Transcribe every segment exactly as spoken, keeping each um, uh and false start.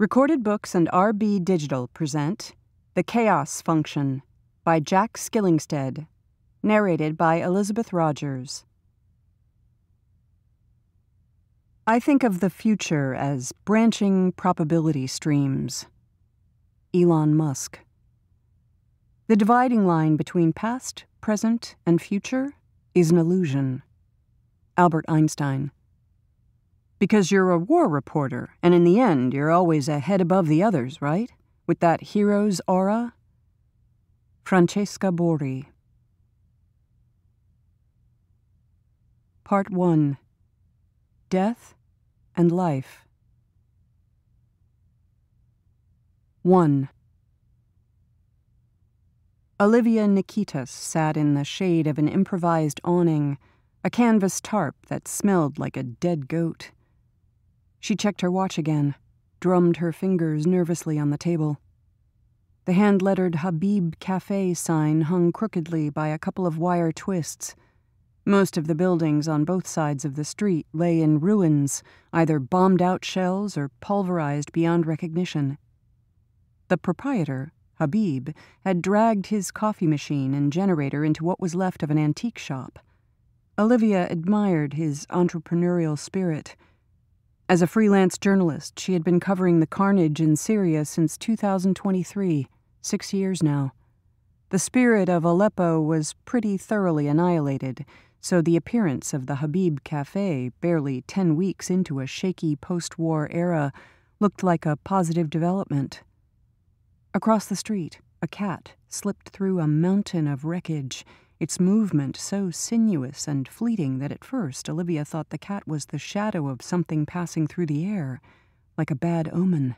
Recorded Books and R B Digital present The Chaos Function by Jack Skillingstead, narrated by Elisabeth Rodgers. I think of the future as branching probability streams. Elon Musk. The dividing line between past, present, and future is an illusion. Albert Einstein. Because you're a war reporter, and in the end, you're always a head above the others, right? With that hero's aura? Francesca Borri. Part one. Death and Life. one. Olivia Nikitas sat in the shade of an improvised awning, a canvas tarp that smelled like a dead goat. She checked her watch again, drummed her fingers nervously on the table. The hand-lettered Habib Cafe sign hung crookedly by a couple of wire twists. Most of the buildings on both sides of the street lay in ruins, either bombed-out shells or pulverized beyond recognition. The proprietor, Habib, had dragged his coffee machine and generator into what was left of an antique shop. Olivia admired his entrepreneurial spirit. As a freelance journalist, she had been covering the carnage in Syria since two thousand twenty-three, six years now. The spirit of Aleppo was pretty thoroughly annihilated, so the appearance of the Habib Cafe, barely ten weeks into a shaky post-war era, looked like a positive development. Across the street, a cat slipped through a mountain of wreckage, its movement so sinuous and fleeting that at first Olivia thought the cat was the shadow of something passing through the air, like a bad omen.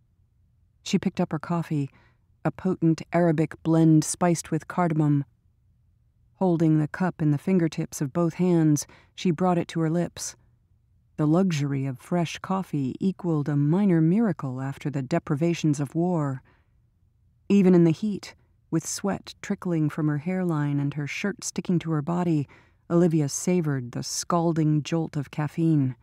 She picked up her coffee, a potent Arabic blend spiced with cardamom. Holding the cup in the fingertips of both hands, she brought it to her lips. The luxury of fresh coffee equaled a minor miracle after the deprivations of war. Even in the heat, with sweat trickling from her hairline and her shirt sticking to her body, Olivia savored the scalding jolt of caffeine.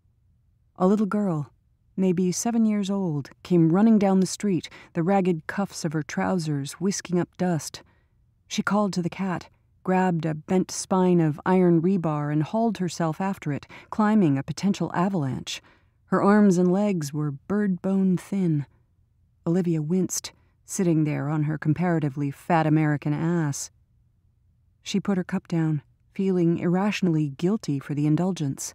A little girl, maybe seven years old, came running down the street, the ragged cuffs of her trousers whisking up dust. She called to the cat, grabbed a bent spine of iron rebar and hauled herself after it, climbing a potential avalanche. Her arms and legs were bird-bone thin. Olivia winced, sitting there on her comparatively fat American ass. She put her cup down, feeling irrationally guilty for the indulgence.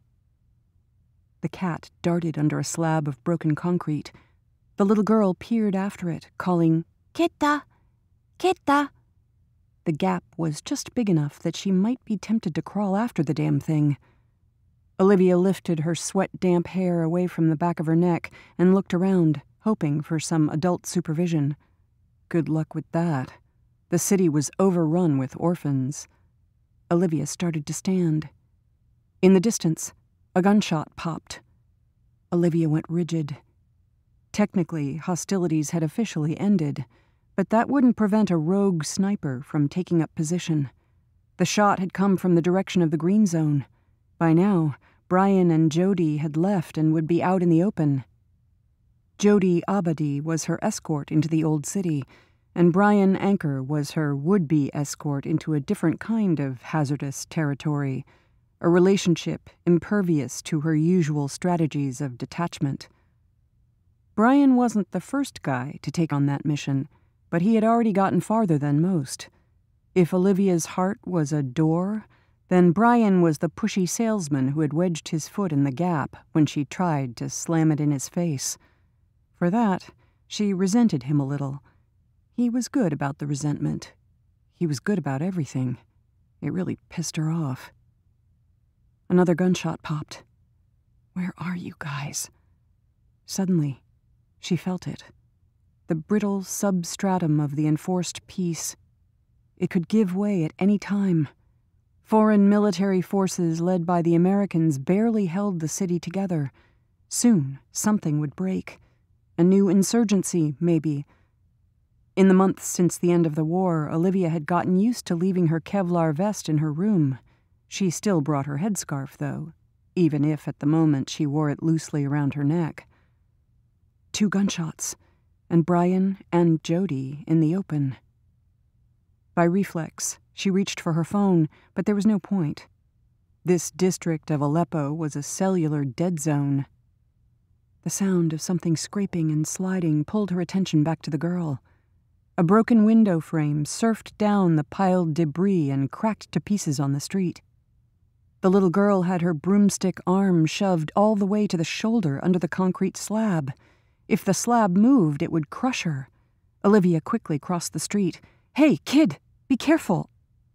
The cat darted under a slab of broken concrete. The little girl peered after it, calling, "Ketta! Ketta!" The gap was just big enough that she might be tempted to crawl after the damn thing. Olivia lifted her sweat-damp hair away from the back of her neck and looked around, hoping for some adult supervision. Good luck with that. The city was overrun with orphans. Olivia started to stand. In the distance, a gunshot popped. Olivia went rigid. Technically, hostilities had officially ended, but that wouldn't prevent a rogue sniper from taking up position. The shot had come from the direction of the green zone. By now, Brian and Jody had left and would be out in the open. Jody Abadi was her escort into the old city, and Brian Anchor was her would-be escort into a different kind of hazardous territory, a relationship impervious to her usual strategies of detachment. Brian wasn't the first guy to take on that mission, but he had already gotten farther than most. If Olivia's heart was a door, then Brian was the pushy salesman who had wedged his foot in the gap when she tried to slam it in his face. For that, she resented him a little. He was good about the resentment. He was good about everything. It really pissed her off. Another gunshot popped. Where are you guys? Suddenly, she felt it. The brittle substratum of the enforced peace. It could give way at any time. Foreign military forces led by the Americans barely held the city together. Soon, something would break. A new insurgency, maybe. In the months since the end of the war, Olivia had gotten used to leaving her Kevlar vest in her room. She still brought her headscarf, though, even if at the moment she wore it loosely around her neck. two gunshots, and Brian and Jody in the open. By reflex, she reached for her phone, but there was no point. This district of Aleppo was a cellular dead zone. The sound of something scraping and sliding pulled her attention back to the girl. A broken window frame surfed down the piled debris and cracked to pieces on the street. The little girl had her broomstick arm shoved all the way to the shoulder under the concrete slab. If the slab moved, it would crush her. Olivia quickly crossed the street. "Hey, kid, be careful!"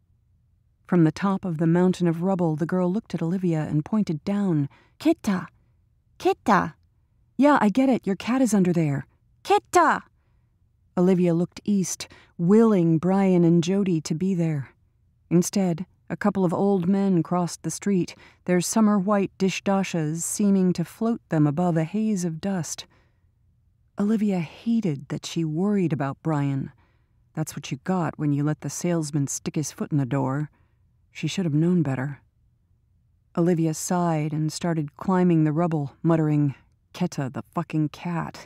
From the top of the mountain of rubble, the girl looked at Olivia and pointed down. "Kitta! Kitta! Yeah, I get it. Your cat is under there. Kitta!" Olivia looked east, willing Brian and Jody to be there. Instead, a couple of old men crossed the street, their summer-white dishdashas seeming to float them above a haze of dust. Olivia hated that she worried about Brian. That's what you got when you let the salesman stick his foot in the door. She should have known better. Olivia sighed and started climbing the rubble, muttering, "Ketta, the fucking cat."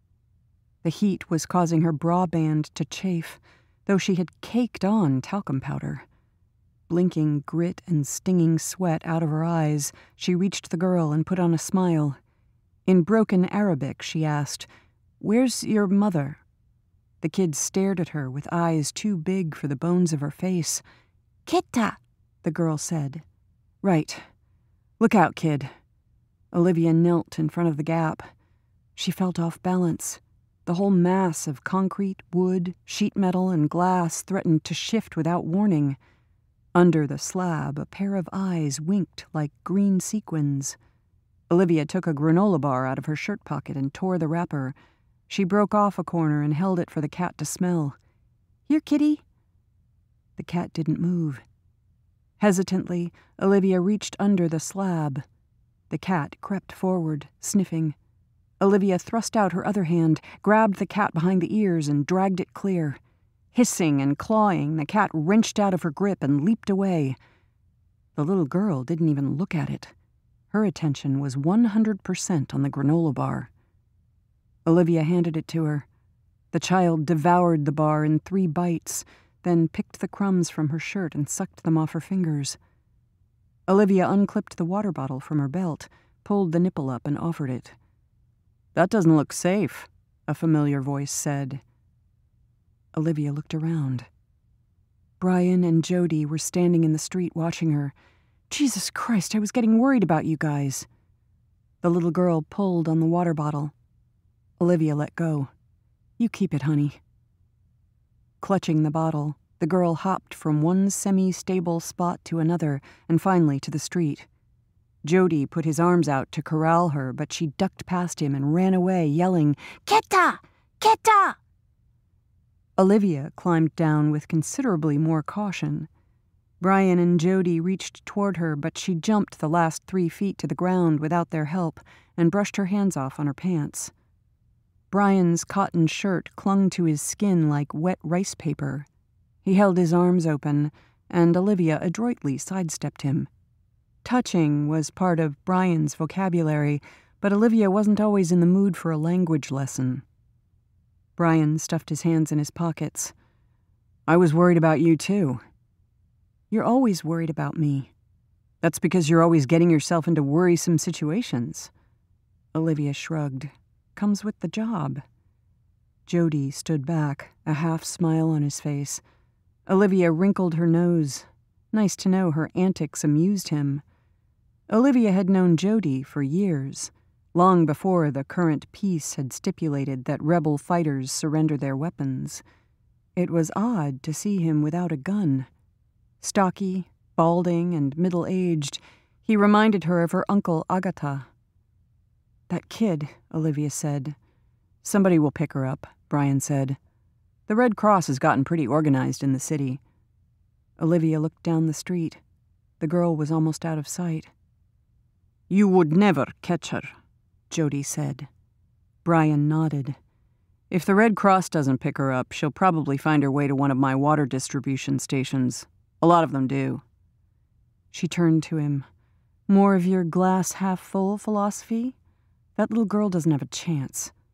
The heat was causing her bra band to chafe, though she had caked on talcum powder. Blinking grit and stinging sweat out of her eyes, she reached the girl and put on a smile. In broken Arabic, she asked, "Where's your mother?" The kid stared at her with eyes too big for the bones of her face. "Kitta," the girl said. "Right. Look out, kid." Olivia knelt in front of the gap. She felt off balance. The whole mass of concrete, wood, sheet metal, and glass threatened to shift without warning. Under the slab, a pair of eyes winked like green sequins. Olivia took a granola bar out of her shirt pocket and tore the wrapper. She broke off a corner and held it for the cat to smell. "Here, kitty." The cat didn't move. Hesitantly, Olivia reached under the slab. The cat crept forward, sniffing. Olivia thrust out her other hand, grabbed the cat behind the ears, and dragged it clear. Hissing and clawing, the cat wrenched out of her grip and leaped away. The little girl didn't even look at it. Her attention was one hundred percent on the granola bar. Olivia handed it to her. The child devoured the bar in three bites, then picked the crumbs from her shirt and sucked them off her fingers. Olivia unclipped the water bottle from her belt, pulled the nipple up, and offered it. "That doesn't look safe," a familiar voice said. Olivia looked around. Brian and Jody were standing in the street watching her. "Jesus Christ, I was getting worried about you guys." The little girl pulled on the water bottle. Olivia let go. "You keep it, honey." Clutching the bottle, the girl hopped from one semi-stable spot to another and finally to the street. Jody put his arms out to corral her, but she ducked past him and ran away, yelling, "Kitta! Kitta!" Olivia climbed down with considerably more caution. Brian and Jody reached toward her, but she jumped the last three feet to the ground without their help and brushed her hands off on her pants. Brian's cotton shirt clung to his skin like wet rice paper. He held his arms open, and Olivia adroitly sidestepped him. Touching was part of Brian's vocabulary, but Olivia wasn't always in the mood for a language lesson. Brian stuffed his hands in his pockets. "I was worried about you, too." "You're always worried about me." "That's because you're always getting yourself into worrisome situations." Olivia shrugged. "Comes with the job." Jody stood back, a half smile on his face. Olivia wrinkled her nose. Nice to know her antics amused him. Olivia had known Jody for years, long before the current peace had stipulated that rebel fighters surrender their weapons. It was odd to see him without a gun. Stocky, balding, and middle-aged, he reminded her of her uncle Agatha. "That kid," Olivia said. "Somebody will pick her up," Brian said. "The Red Cross has gotten pretty organized in the city." Olivia looked down the street. The girl was almost out of sight. "You would never catch her," Jody said. Brian nodded. "If the Red Cross doesn't pick her up, she'll probably find her way to one of my water distribution stations. A lot of them do." She turned to him. "More of your glass-half-full philosophy? That little girl doesn't have a chance."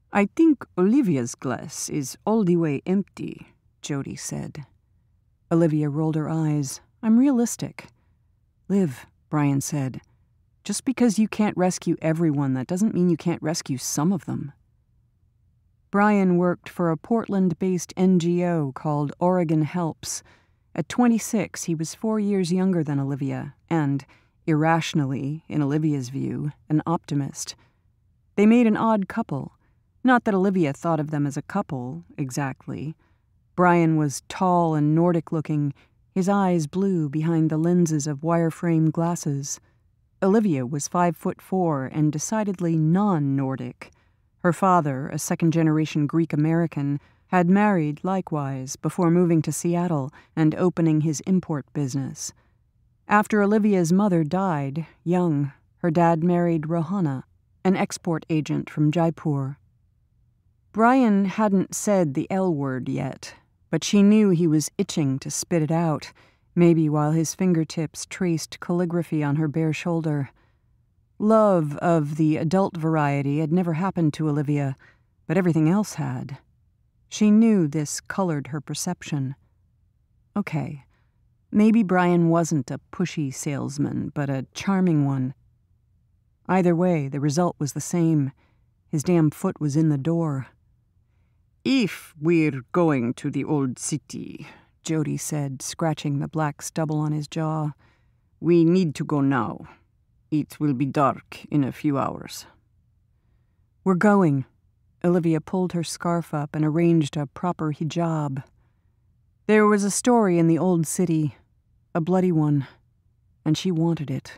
I think Olivia's glass is all the way empty, Jody said. Olivia rolled her eyes. I'm realistic. Liv, Brian said. Just because you can't rescue everyone, that doesn't mean you can't rescue some of them. Brian worked for a Portland-based N G O called Oregon Helps. At twenty-six, he was four years younger than Olivia, and, irrationally, in Olivia's view, an optimist. They made an odd couple. Not that Olivia thought of them as a couple, exactly. Brian was tall and Nordic-looking, his eyes blue behind the lenses of wireframe glasses. Olivia was five foot four and decidedly non-Nordic. Her father, a second-generation Greek-American, had married likewise before moving to Seattle and opening his import business. After Olivia's mother died, young, her dad married Rohana, an export agent from Jaipur. Brian hadn't said the L word yet, but she knew he was itching to spit it out, maybe while his fingertips traced calligraphy on her bare shoulder. Love of the adult variety had never happened to Olivia, but everything else had. She knew this colored her perception. Okay, maybe Brian wasn't a pushy salesman, but a charming one. Either way, the result was the same. His damn foot was in the door. If we're going to the old city, Jody said, scratching the black stubble on his jaw, we need to go now. It will be dark in a few hours. We're going. Olivia pulled her scarf up and arranged a proper hijab. There was a story in the old city, a bloody one, and she wanted it.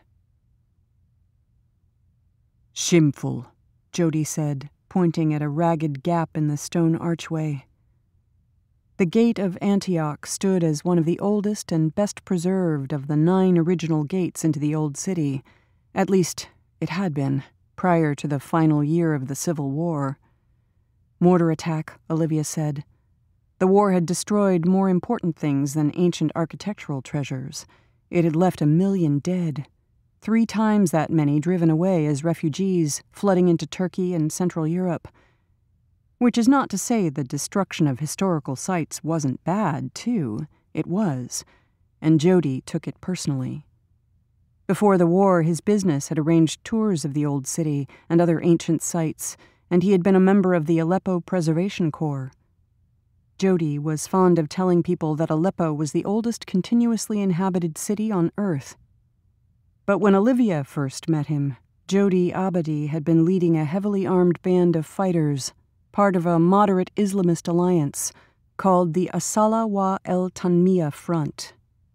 Shameful, Jody said, pointing at a ragged gap in the stone archway. The gate of Antioch stood as one of the oldest and best preserved of the nine original gates into the old city. At least, it had been, prior to the final year of the Civil War. Mortar attack, Olivia said. The war had destroyed more important things than ancient architectural treasures. It had left a million dead. Three times that many driven away as refugees, flooding into Turkey and Central Europe. Which is not to say the destruction of historical sites wasn't bad, too. It was. And Jody took it personally. Before the war, his business had arranged tours of the old city and other ancient sites, and he had been a member of the Aleppo Preservation Corps. Jody was fond of telling people that Aleppo was the oldest continuously inhabited city on Earth. But when Olivia first met him, Jody Abadi had been leading a heavily armed band of fighters, part of a moderate Islamist alliance called the Asala wa el Tanmiya Front.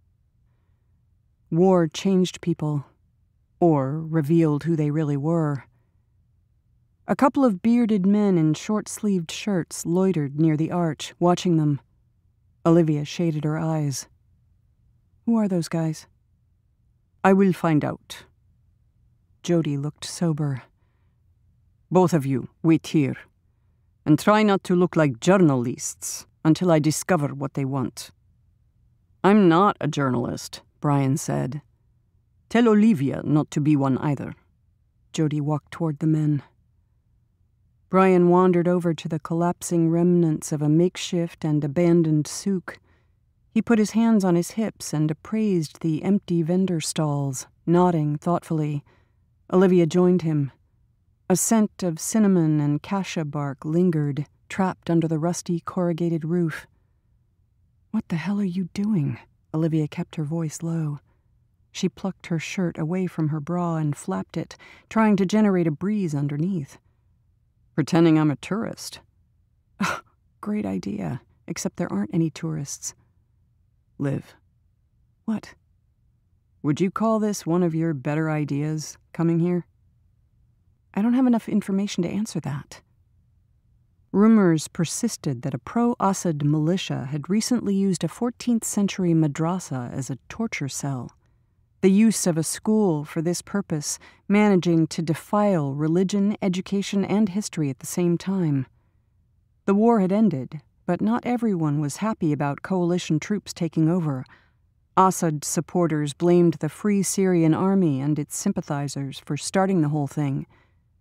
War changed people, or revealed who they really were. A couple of bearded men in short-sleeved shirts loitered near the arch, watching them. Olivia shaded her eyes. Who are those guys? I will find out. Jody looked sober. Both of you, wait here, and try not to look like journalists until I discover what they want. I'm not a journalist, Brian said. Tell Olivia not to be one either. Jody walked toward the men. Brian wandered over to the collapsing remnants of a makeshift and abandoned souk. He put his hands on his hips and appraised the empty vendor stalls, nodding thoughtfully. Olivia joined him. A scent of cinnamon and cassia bark lingered, trapped under the rusty corrugated roof. What the hell are you doing? Olivia kept her voice low. She plucked her shirt away from her bra and flapped it, trying to generate a breeze underneath. Pretending I'm a tourist. Oh, great idea, except there aren't any tourists. Liv. What? Would you call this one of your better ideas, coming here? I don't have enough information to answer that. Rumors persisted that a pro-Assad militia had recently used a fourteenth century madrasa as a torture cell, the use of a school for this purpose managing to defile religion, education, and history at the same time. The war had ended, but not everyone was happy about coalition troops taking over. Assad supporters blamed the Free Syrian Army and its sympathizers for starting the whole thing.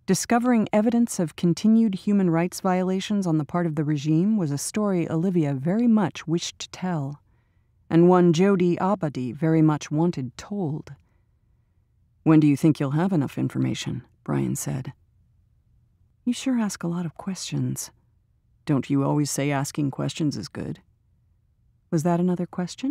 Discovering evidence of continued human rights violations on the part of the regime was a story Olivia very much wished to tell, and one Jody Abadi very much wanted told. "When do you think you'll have enough information?" Brian said. "You sure ask a lot of questions." "Don't you always say asking questions is good?" Was that another question?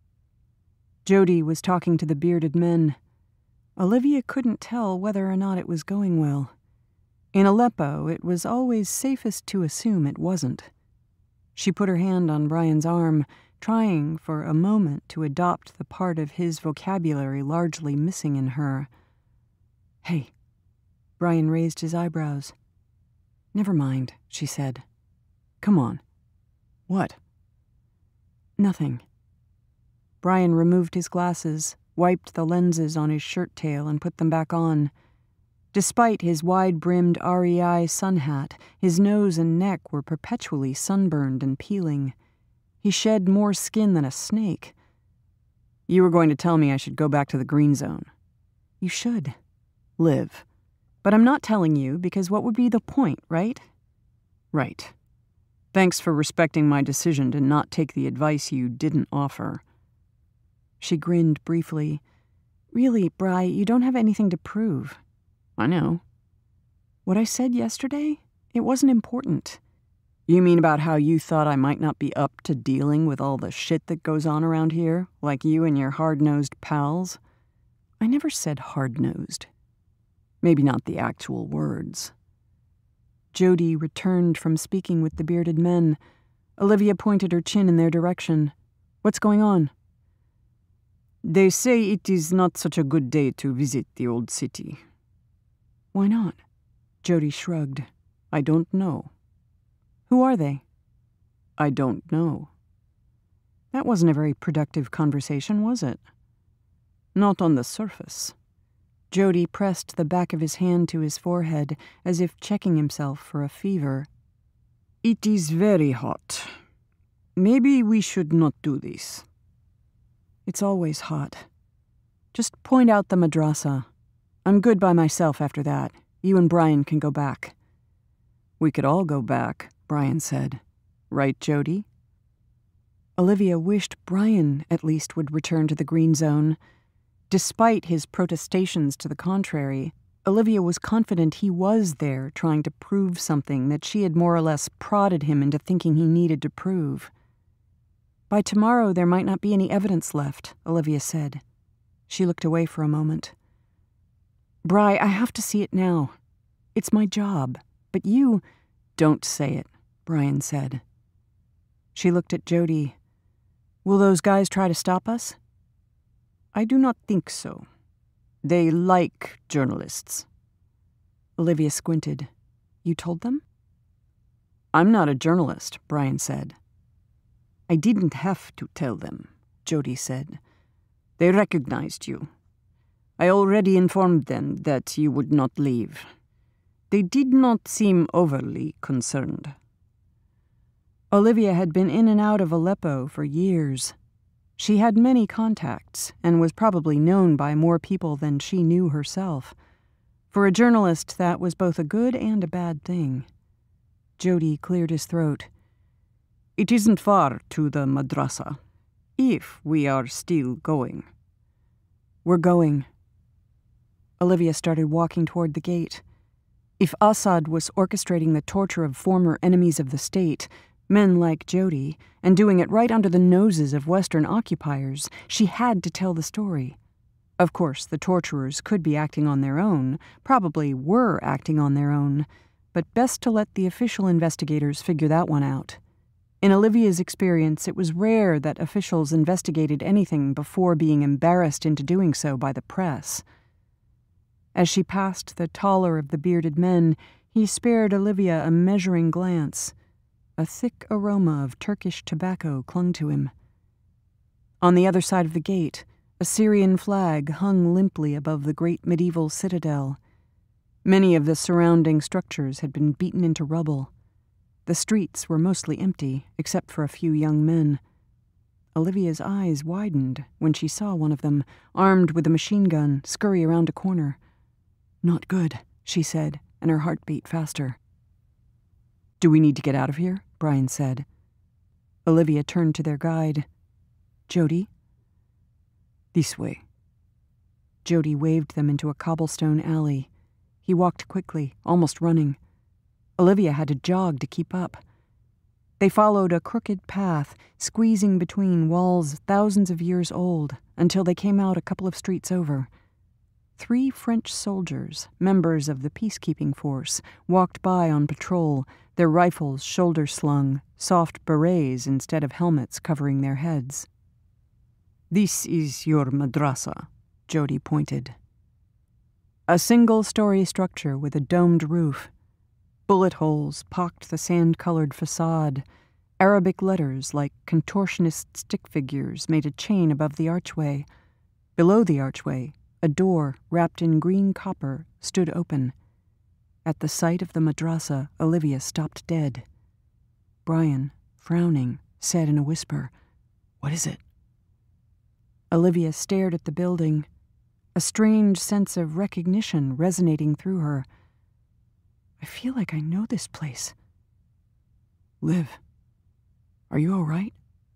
Jody was talking to the bearded men. Olivia couldn't tell whether or not it was going well. In Aleppo, it was always safest to assume it wasn't. She put her hand on Brian's arm, trying for a moment to adopt the part of his vocabulary largely missing in her. "Hey." Brian raised his eyebrows. "Never mind," she said. "Come on." "What?" "Nothing." Brian removed his glasses, wiped the lenses on his shirt tail, and put them back on. Despite his wide-brimmed R E I sun hat, his nose and neck were perpetually sunburned and peeling. He shed more skin than a snake. "You were going to tell me I should go back to the green zone." "You should. Live. But I'm not telling you because what would be the point, right?" "Right. Thanks for respecting my decision to not take the advice you didn't offer." She grinned briefly. "Really, Bri, you don't have anything to prove." "I know." "What I said yesterday? It wasn't important." "You mean about how you thought I might not be up to dealing with all the shit that goes on around here, like you and your hard-nosed pals?" "I never said hard-nosed." "Maybe not the actual words." Jody returned from speaking with the bearded men. Olivia pointed her chin in their direction. "What's going on?" "They say it is not such a good day to visit the old city." "Why not?" Jody shrugged. "I don't know." "Who are they?" "I don't know." That wasn't a very productive conversation, was it? "Not on the surface." Jody pressed the back of his hand to his forehead, as if checking himself for a fever. "It is very hot. Maybe we should not do this." "It's always hot. Just point out the madrasa. I'm good by myself after that. You and Brian can go back." "We could all go back," Brian said. "Right, Jody?" Olivia wished Brian, at least, would return to the green zone. Despite his protestations to the contrary, Olivia was confident he was there trying to prove something that she had more or less prodded him into thinking he needed to prove. "By tomorrow there might not be any evidence left," Olivia said. She looked away for a moment. "Bri, I have to see it now. It's my job, but you—" "Don't say it," Brian said. She looked at Jody. "Will those guys try to stop us?" "I do not think so. They like journalists." Olivia squinted. "You told them?" "I'm not a journalist," Brian said. "I didn't have to tell them," Jody said. "They recognized you. I already informed them that you would not leave. They did not seem overly concerned." Olivia had been in and out of Aleppo for years. She had many contacts and was probably known by more people than she knew herself. For a journalist, that was both a good and a bad thing. Jody cleared his throat. "It isn't far to the madrasa, if we are still going." "We're going." Olivia started walking toward the gate. If Assad was orchestrating the torture of former enemies of the state, men like Jody, and doing it right under the noses of Western occupiers, she had to tell the story. Of course, the torturers could be acting on their own, probably were acting on their own, but best to let the official investigators figure that one out. In Olivia's experience, it was rare that officials investigated anything before being embarrassed into doing so by the press. As she passed the taller of the bearded men, he spared Olivia a measuring glance. A thick aroma of Turkish tobacco clung to him. On the other side of the gate, a Syrian flag hung limply above the great medieval citadel. Many of the surrounding structures had been beaten into rubble. The streets were mostly empty, except for a few young men. Olivia's eyes widened when she saw one of them, armed with a machine gun, scurry around a corner. "Not good," she said. and her heart beat faster. "Do we need to get out of here?" Brian said. Olivia turned to their guide. "Jody?" "This way." Jody waved them into a cobblestone alley. He walked quickly, almost running. Olivia had to jog to keep up. They followed a crooked path, squeezing between walls thousands of years old, until they came out a couple of streets over. Three French soldiers, members of the peacekeeping force, walked by on patrol, their rifles shoulder-slung, soft berets instead of helmets covering their heads. "This is your madrasa," Jody pointed. A single-story structure with a domed roof. Bullet holes pocked the sand-colored facade. Arabic letters like contortionist stick figures made a chain above the archway. Below the archway, a door wrapped in green copper stood open. At the sight of the madrasa, Olivia stopped dead. Brian, frowning, said in a whisper, "What is it?" Olivia stared at the building, a strange sense of recognition resonating through her. "I feel like I know this place." "Liv, are you all right?"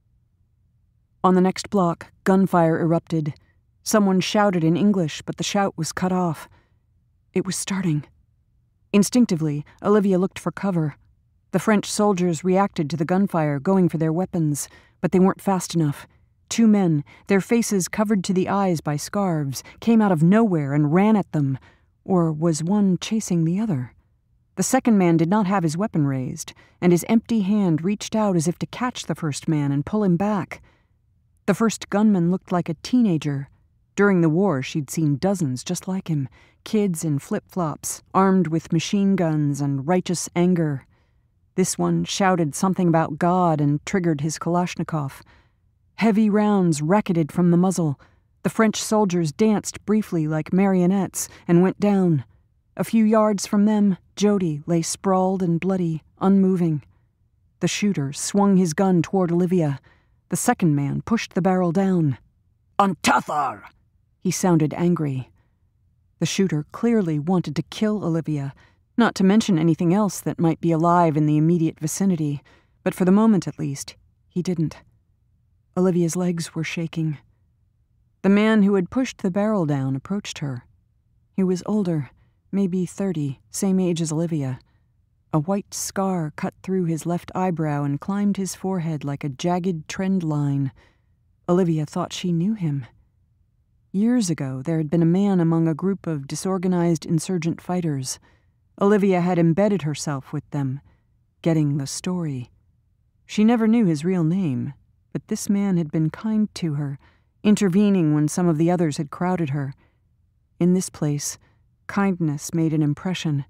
On the next block, gunfire erupted. Someone shouted in English, but the shout was cut off. It was starting. Instinctively, Olivia looked for cover. The French soldiers reacted to the gunfire, going for their weapons, but they weren't fast enough. Two men, their faces covered to the eyes by scarves, came out of nowhere and ran at them. Or was one chasing the other? The second man did not have his weapon raised, and his empty hand reached out as if to catch the first man and pull him back. The first gunman looked like a teenager. During the war, she'd seen dozens just like him, kids in flip-flops, armed with machine guns and righteous anger. This one shouted something about God and triggered his Kalashnikov. Heavy rounds racketed from the muzzle. The French soldiers danced briefly like marionettes and went down. A few yards from them, Jody lay sprawled and bloody, unmoving. The shooter swung his gun toward Olivia. The second man pushed the barrel down. "Antathar!" He sounded angry. The shooter clearly wanted to kill Olivia, not to mention anything else that might be alive in the immediate vicinity, but for the moment at least, he didn't. Olivia's legs were shaking. The man who had pushed the barrel down approached her. He was older, maybe thirty, same age as Olivia. A white scar cut through his left eyebrow and climbed his forehead like a jagged trend line. Olivia thought she knew him. Years ago, there had been a man among a group of disorganized insurgent fighters. Olivia had embedded herself with them, getting the story. She never knew his real name, but this man had been kind to her, intervening when some of the others had crowded her. In this place, kindness made an impression.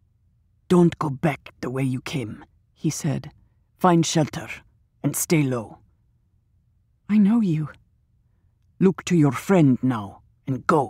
"Don't go back the way you came," he said. "Find shelter and stay low." "I know you." "Look to your friend now and go."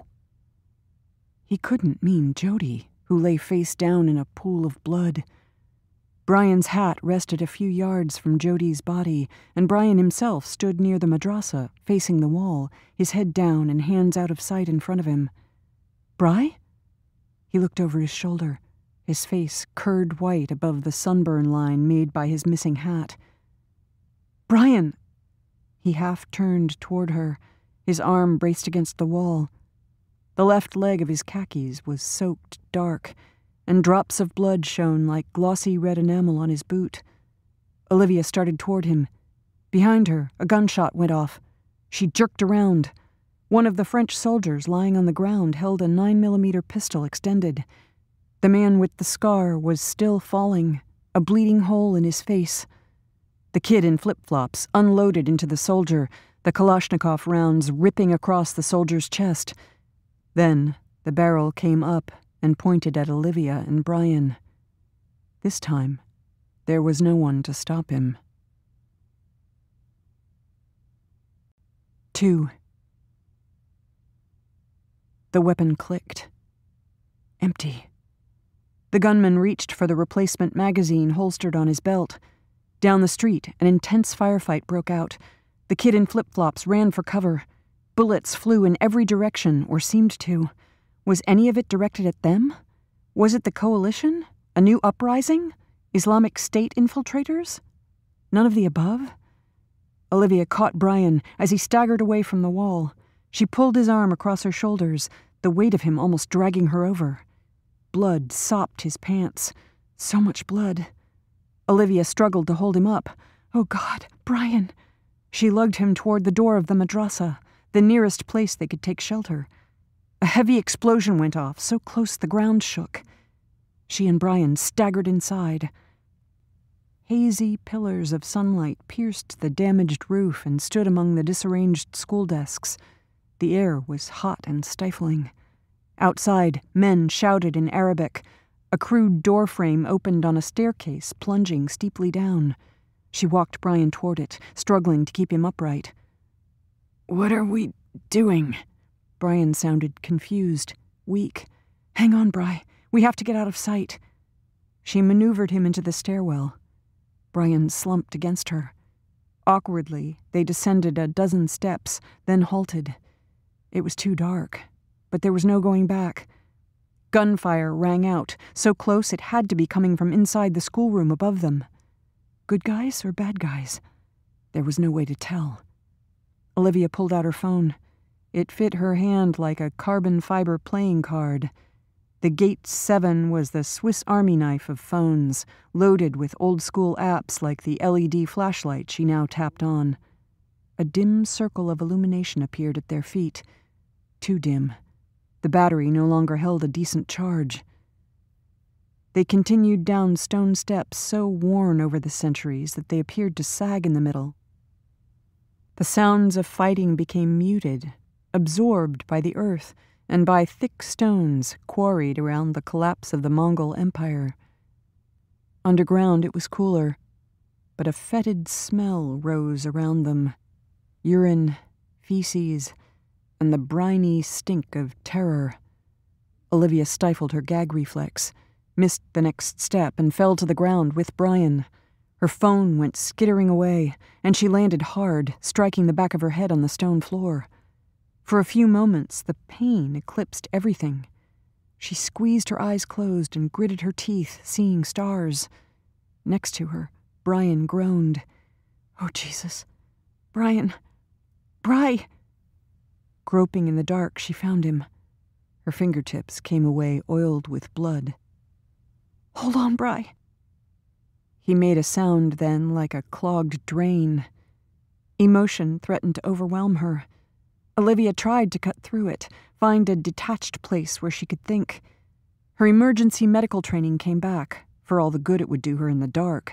He couldn't mean Jody, who lay face down in a pool of blood. Brian's hat rested a few yards from Jody's body, and Brian himself stood near the madrasa, facing the wall, his head down and hands out of sight in front of him. "Bri?" He looked over his shoulder, his face curd white above the sunburn line made by his missing hat. "Brian!" He half turned toward her, his arm braced against the wall. The left leg of his khakis was soaked dark, and drops of blood shone like glossy red enamel on his boot. Olivia started toward him. Behind her, a gunshot went off. She jerked around. One of the French soldiers lying on the ground held a nine millimeter pistol extended. The man with the scar was still falling, a bleeding hole in his face. The kid in flip-flops unloaded into the soldier, the Kalashnikov rounds ripping across the soldier's chest. Then the barrel came up and pointed at Olivia and Brian. This time, there was no one to stop him. Two. The weapon clicked. Empty. The gunman reached for the replacement magazine holstered on his belt. Down the street, an intense firefight broke out. The kid in flip-flops ran for cover. Bullets flew in every direction, or seemed to. Was any of it directed at them? Was it the coalition? A new uprising? Islamic State infiltrators? None of the above? Olivia caught Brian as he staggered away from the wall. She pulled his arm across her shoulders, the weight of him almost dragging her over. Blood sopped his pants. So much blood. Olivia struggled to hold him up. Oh God, Brian! She lugged him toward the door of the madrasa, the nearest place they could take shelter. A heavy explosion went off, so close the ground shook. She and Brian staggered inside. Hazy pillars of sunlight pierced the damaged roof and stood among the disarranged school desks. The air was hot and stifling. Outside, men shouted in Arabic. A crude doorframe opened on a staircase, plunging steeply down. She walked Brian toward it, struggling to keep him upright. "What are we doing?" Brian sounded confused, weak. "Hang on, Bri. We have to get out of sight." She maneuvered him into the stairwell. Brian slumped against her. Awkwardly, they descended a dozen steps, then halted. It was too dark, but there was no going back. Gunfire rang out, so close it had to be coming from inside the schoolroom above them. Good guys or bad guys? There was no way to tell. Olivia pulled out her phone. It fit her hand like a carbon fiber playing card. The Gate seven was the Swiss Army knife of phones, loaded with old-school apps like the L E D flashlight she now tapped on. A dim circle of illumination appeared at their feet. Too dim. The battery no longer held a decent charge. They continued down stone steps so worn over the centuries that they appeared to sag in the middle. The sounds of fighting became muted, absorbed by the earth and by thick stones quarried around the collapse of the Mongol Empire. Underground it was cooler, but a fetid smell rose around them. Urine, feces, and the briny stink of terror. Olivia stifled her gag reflex, missed the next step, and fell to the ground with Brian. Her phone went skittering away, and she landed hard, striking the back of her head on the stone floor. For a few moments, the pain eclipsed everything. She squeezed her eyes closed and gritted her teeth, seeing stars. Next to her, Brian groaned. "Oh, Jesus. Brian. Bri!" Groping in the dark, she found him. Her fingertips came away oiled with blood. "Hold on, Bri." He made a sound then like a clogged drain. Emotion threatened to overwhelm her. Olivia tried to cut through it, find a detached place where she could think. Her emergency medical training came back, for all the good it would do her in the dark.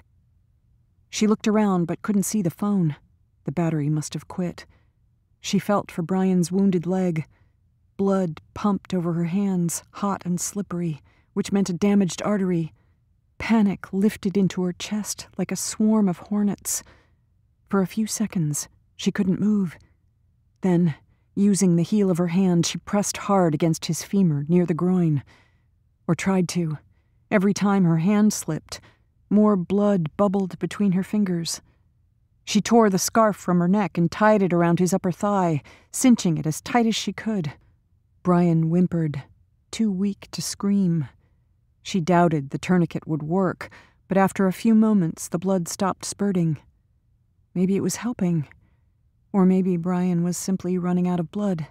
She looked around but couldn't see the phone. The battery must have quit. She felt for Brian's wounded leg. Blood pumped over her hands, hot and slippery, which meant a damaged artery. Panic lifted into her chest like a swarm of hornets. For a few seconds, she couldn't move. Then, using the heel of her hand, she pressed hard against his femur near the groin. Or tried to. Every time her hand slipped, more blood bubbled between her fingers. She tore the scarf from her neck and tied it around his upper thigh, cinching it as tight as she could. Brian whimpered, too weak to scream. She doubted the tourniquet would work, but after a few moments the blood stopped spurting. Maybe it was helping. Or maybe Brian was simply running out of blood.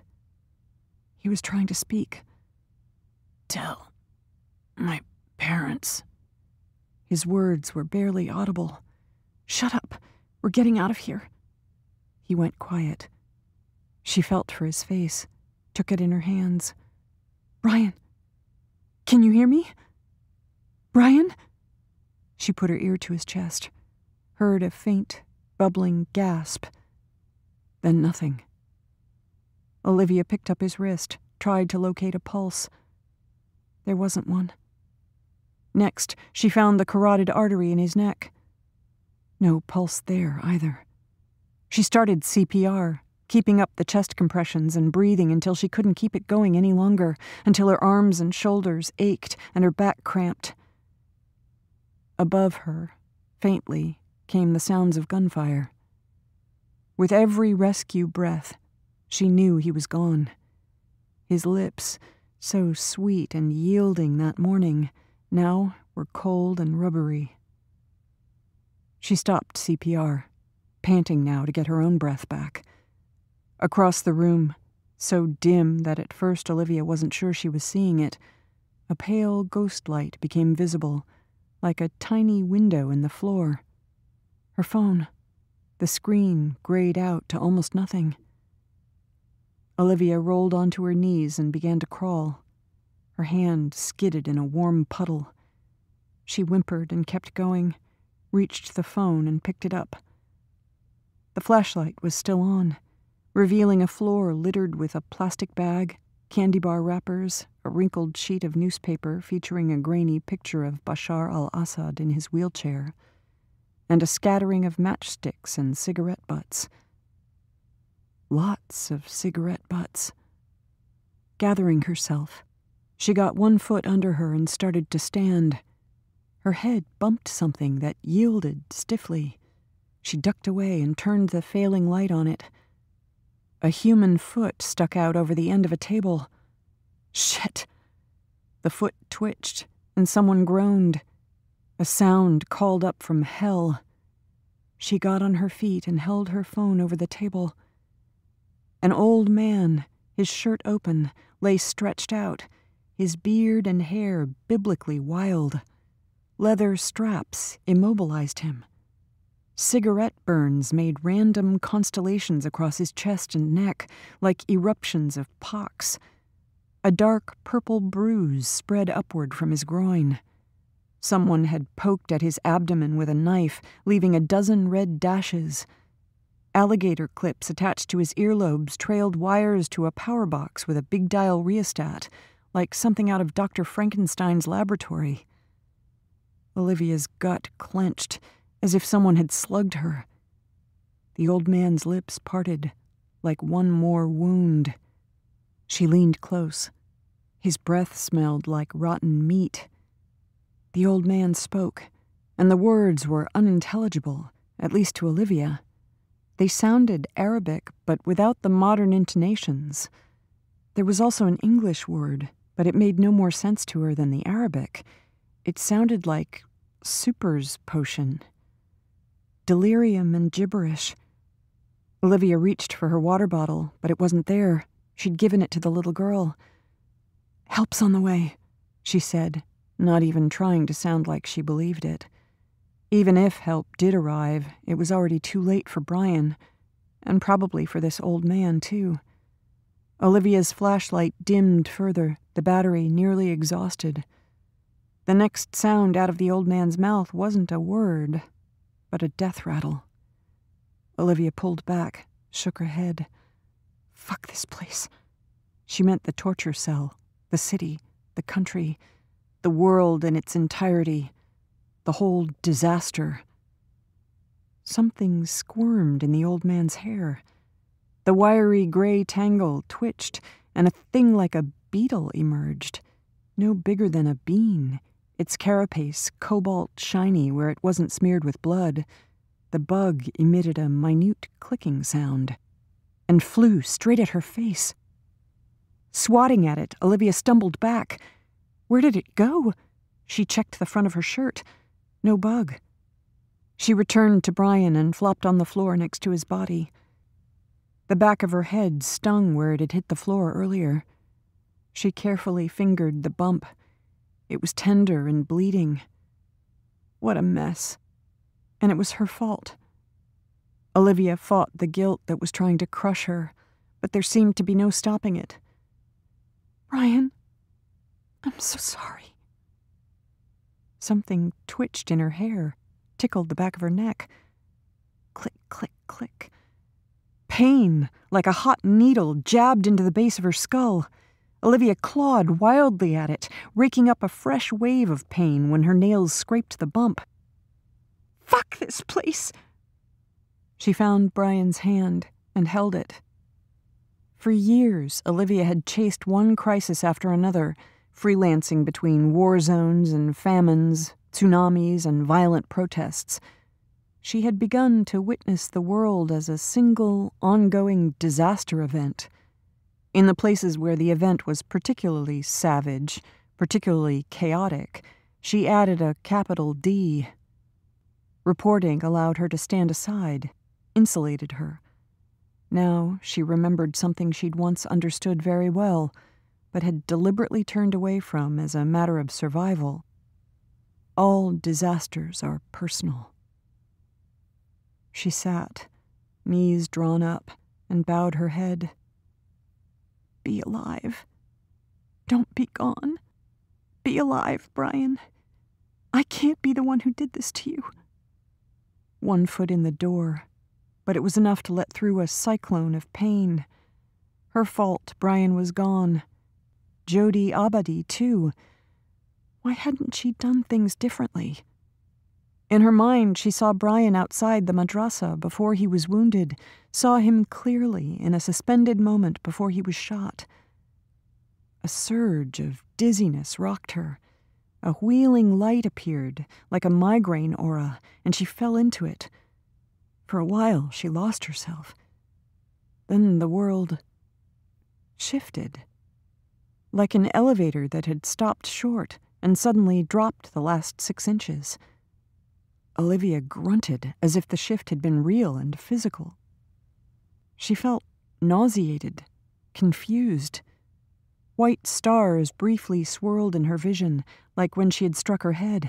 He was trying to speak. "Tell my parents." His words were barely audible. "Shut up. We're getting out of here." He went quiet. She felt for his face, took it in her hands. "Brian, can you hear me? Brian?" She put her ear to his chest, heard a faint, bubbling gasp. Then nothing. Olivia picked up his wrist, tried to locate a pulse. There wasn't one. Next, she found the carotid artery in his neck. No pulse there either. She started C P R, keeping up the chest compressions and breathing until she couldn't keep it going any longer, until her arms and shoulders ached and her back cramped. Above her, faintly, came the sounds of gunfire. With every rescue breath, she knew he was gone. His lips, so sweet and yielding that morning, now were cold and rubbery. She stopped C P R, panting now to get her own breath back. Across the room, so dim that at first Olivia wasn't sure she was seeing it, a pale ghost light became visible, like a tiny window in the floor. Her phone. The screen grayed out to almost nothing. Olivia rolled onto her knees and began to crawl. Her hand skidded in a warm puddle. She whimpered and kept going, reached the phone and picked it up. The flashlight was still on, revealing a floor littered with a plastic bag, candy bar wrappers, a wrinkled sheet of newspaper featuring a grainy picture of Bashar al-Assad in his wheelchair, and a scattering of matchsticks and cigarette butts. Lots of cigarette butts. Gathering herself, she got one foot under her and started to stand. Her head bumped something that yielded stiffly. She ducked away and turned the failing light on it. A human foot stuck out over the end of a table. Shit! The foot twitched, and someone groaned. A sound called up from hell. She got on her feet and held her phone over the table. An old man, his shirt open, lay stretched out, his beard and hair biblically wild. Leather straps immobilized him. Cigarette burns made random constellations across his chest and neck, like eruptions of pox. A dark purple bruise spread upward from his groin. Someone had poked at his abdomen with a knife, leaving a dozen red dashes. Alligator clips attached to his earlobes trailed wires to a power box with a big dial rheostat, like something out of Doctor Frankenstein's laboratory. Olivia's gut clenched, as if someone had slugged her. The old man's lips parted, like one more wound. She leaned close. His breath smelled like rotten meat. The old man spoke, and the words were unintelligible, at least to Olivia. They sounded Arabic, but without the modern intonations. There was also an English word, but it made no more sense to her than the Arabic. It sounded like Super's potion. Delirium and gibberish. Olivia reached for her water bottle, but it wasn't there. She'd given it to the little girl. "Help's on the way," she said, not even trying to sound like she believed it. Even if help did arrive, it was already too late for Brian, and probably for this old man, too. Olivia's flashlight dimmed further, the battery nearly exhausted. The next sound out of the old man's mouth wasn't a word, but a death rattle. Olivia pulled back, shook her head. Fuck this place. She meant the torture cell, the city, the country, the world in its entirety, the whole disaster. Something squirmed in the old man's hair. The wiry gray tangle twitched, and a thing like a beetle emerged, no bigger than a bean, its carapace cobalt shiny where it wasn't smeared with blood. The bug emitted a minute clicking sound and flew straight at her face. Swatting at it, Olivia stumbled back. Where did it go? She checked the front of her shirt. No bug. She returned to Brian and flopped on the floor next to his body. The back of her head stung where it had hit the floor earlier. She carefully fingered the bump. It was tender and bleeding. What a mess. And it was her fault. Olivia fought the guilt that was trying to crush her, but there seemed to be no stopping it. "Brian, I'm so sorry." Something twitched in her hair, tickled the back of her neck. Click, click, click. Pain, like a hot needle, jabbed into the base of her skull. Olivia clawed wildly at it, raking up a fresh wave of pain when her nails scraped the bump. Fuck this place! She found Brian's hand and held it. For years, Olivia had chased one crisis after another, freelancing between war zones and famines, tsunamis and violent protests. She had begun to witness the world as a single, ongoing disaster event. In the places where the event was particularly savage, particularly chaotic, she added a capital D. Reporting allowed her to stand aside, insulated her. Now she remembered something she'd once understood very well, but had deliberately turned away from as a matter of survival. All disasters are personal. She sat, knees drawn up, and bowed her head. Be alive. Don't be gone. Be alive, Brian. I can't be the one who did this to you. One foot in the door, but it was enough to let through a cyclone of pain. Her fault, Brian was gone. Jody Abadi, too. Why hadn't she done things differently? In her mind, she saw Brian outside the madrasa before he was wounded, saw him clearly in a suspended moment before he was shot. A surge of dizziness rocked her. A wheeling light appeared, like a migraine aura, and she fell into it. For a while, she lost herself. Then the world shifted. Like an elevator that had stopped short and suddenly dropped the last six inches. Olivia grunted as if the shift had been real and physical. She felt nauseated, confused. White stars briefly swirled in her vision, like when she had struck her head.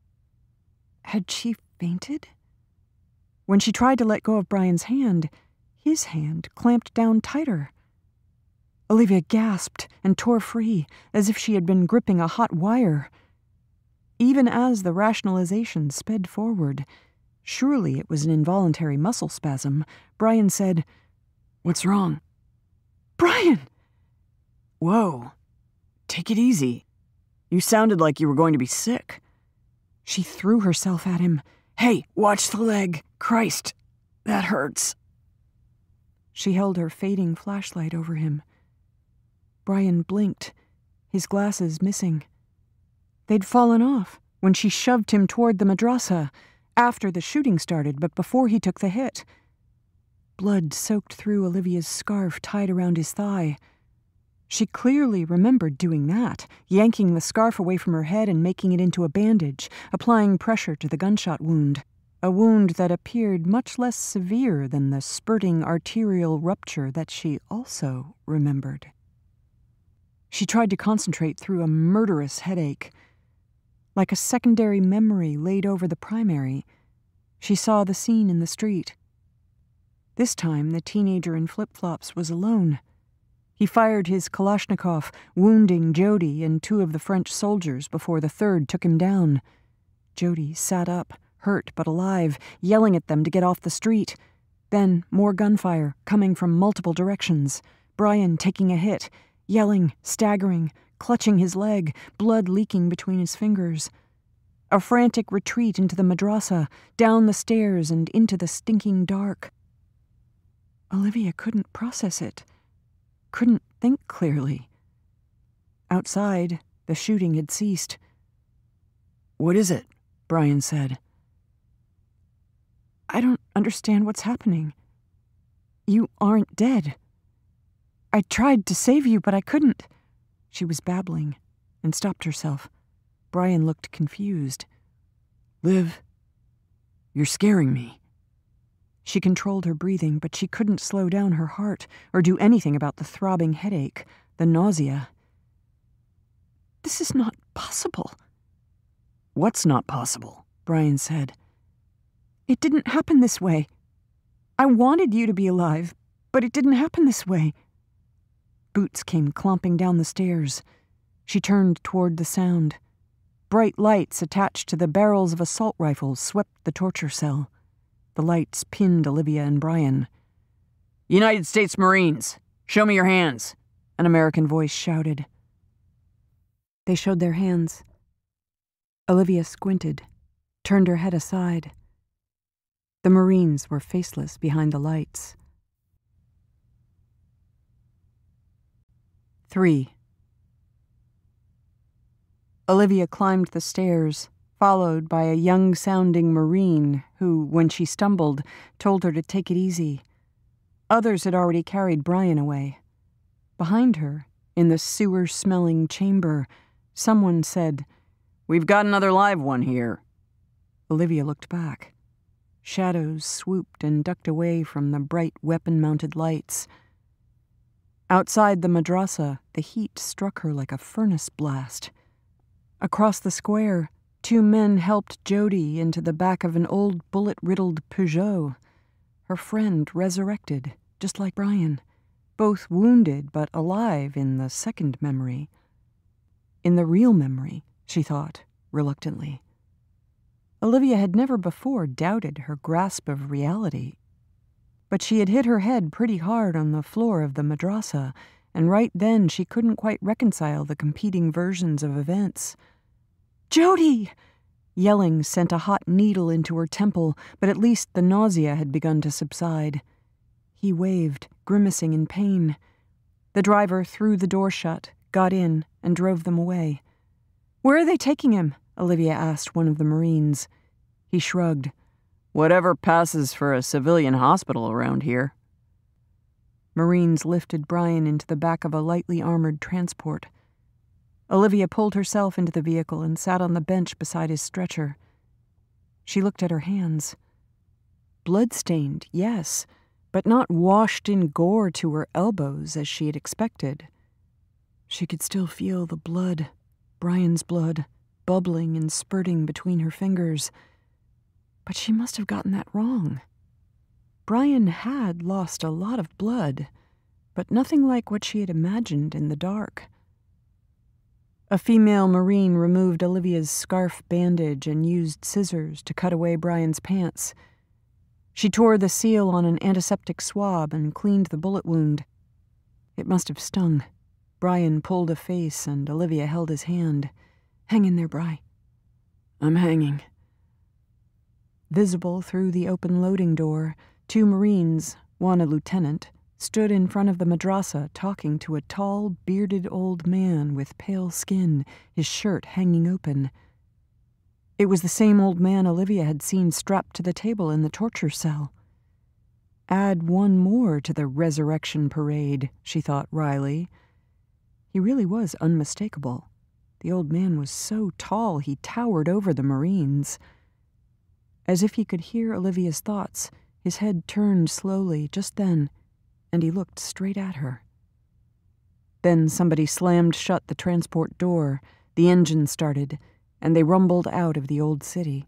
Had she fainted? When she tried to let go of Brian's hand, his hand clamped down tighter. Olivia gasped and tore free, as if she had been gripping a hot wire. Even as the rationalization sped forward, surely it was an involuntary muscle spasm, Brian said, "What's wrong?" "Brian!" "Whoa. Take it easy. You sounded like you were going to be sick." She threw herself at him. "Hey, watch the leg. Christ, that hurts." She held her fading flashlight over him. Brian blinked, his glasses missing. They'd fallen off when she shoved him toward the madrasa, after the shooting started, but before he took the hit. Blood soaked through Olivia's scarf tied around his thigh. She clearly remembered doing that, yanking the scarf away from her head and making it into a bandage, applying pressure to the gunshot wound, a wound that appeared much less severe than the spurting arterial rupture that she also remembered. She tried to concentrate through a murderous headache. Like a secondary memory laid over the primary, she saw the scene in the street. This time, the teenager in flip-flops was alone. He fired his Kalashnikov, wounding Jody and two of the French soldiers before the third took him down. Jody sat up, hurt but alive, yelling at them to get off the street. Then more gunfire, coming from multiple directions. Brian taking a hit, yelling, staggering, clutching his leg, blood leaking between his fingers. A frantic retreat into the madrasa, down the stairs and into the stinking dark. Olivia couldn't process it, couldn't think clearly. Outside, the shooting had ceased. "What is it?" Brian said. "I don't understand what's happening. You aren't dead. I tried to save you, but I couldn't." She was babbling and stopped herself. Brian looked confused. "Liv, you're scaring me." She controlled her breathing, but she couldn't slow down her heart or do anything about the throbbing headache, the nausea. "This is not possible." "What's not possible?" Brian said. "It didn't happen this way. I wanted you to be alive, but it didn't happen this way." Boots came clomping down the stairs. She turned toward the sound. Bright lights attached to the barrels of assault rifles swept the torture cell. The lights pinned Olivia and Brian. "United States Marines, show me your hands," an American voice shouted. They showed their hands. Olivia squinted, turned her head aside. The Marines were faceless behind the lights. Three. Olivia climbed the stairs, followed by a young-sounding Marine who, when she stumbled, told her to take it easy. Others had already carried Brian away. Behind her, in the sewer-smelling chamber, someone said, "We've got another live one here." Olivia looked back. Shadows swooped and ducked away from the bright weapon-mounted lights. Outside the madrasa, the heat struck her like a furnace blast. Across the square, two men helped Jody into the back of an old bullet-riddled Peugeot. Her friend resurrected, just like Brian, both wounded but alive in the second memory. In the real memory, she thought, reluctantly. Olivia had never before doubted her grasp of reality. But she had hit her head pretty hard on the floor of the madrasa, and right then she couldn't quite reconcile the competing versions of events. "Jody!" Yelling sent a hot needle into her temple, but at least the nausea had begun to subside. He waved, grimacing in pain. The driver threw the door shut, got in, and drove them away. "Where are they taking him?" Olivia asked one of the Marines. He shrugged. "Whatever passes for a civilian hospital around here." Marines lifted Brian into the back of a lightly armored transport. Olivia pulled herself into the vehicle and sat on the bench beside his stretcher. She looked at her hands. Blood-stained, yes, but not washed in gore to her elbows as she had expected. She could still feel the blood, Brian's blood, bubbling and spurting between her fingers. But she must have gotten that wrong. Brian had lost a lot of blood, but nothing like what she had imagined in the dark. A female Marine removed Olivia's scarf bandage and used scissors to cut away Brian's pants. She tore the seal on an antiseptic swab and cleaned the bullet wound. It must have stung. Brian pulled a face and Olivia held his hand. "Hang in there, Bri." "I'm hanging." Visible through the open loading door, two Marines, one a lieutenant, stood in front of the madrasa talking to a tall, bearded old man with pale skin, his shirt hanging open. It was the same old man Olivia had seen strapped to the table in the torture cell. Add one more to the resurrection parade, she thought wryly. He really was unmistakable. The old man was so tall he towered over the Marines. As if he could hear Olivia's thoughts, his head turned slowly just then, and he looked straight at her. Then somebody slammed shut the transport door, the engine started, and they rumbled out of the old city.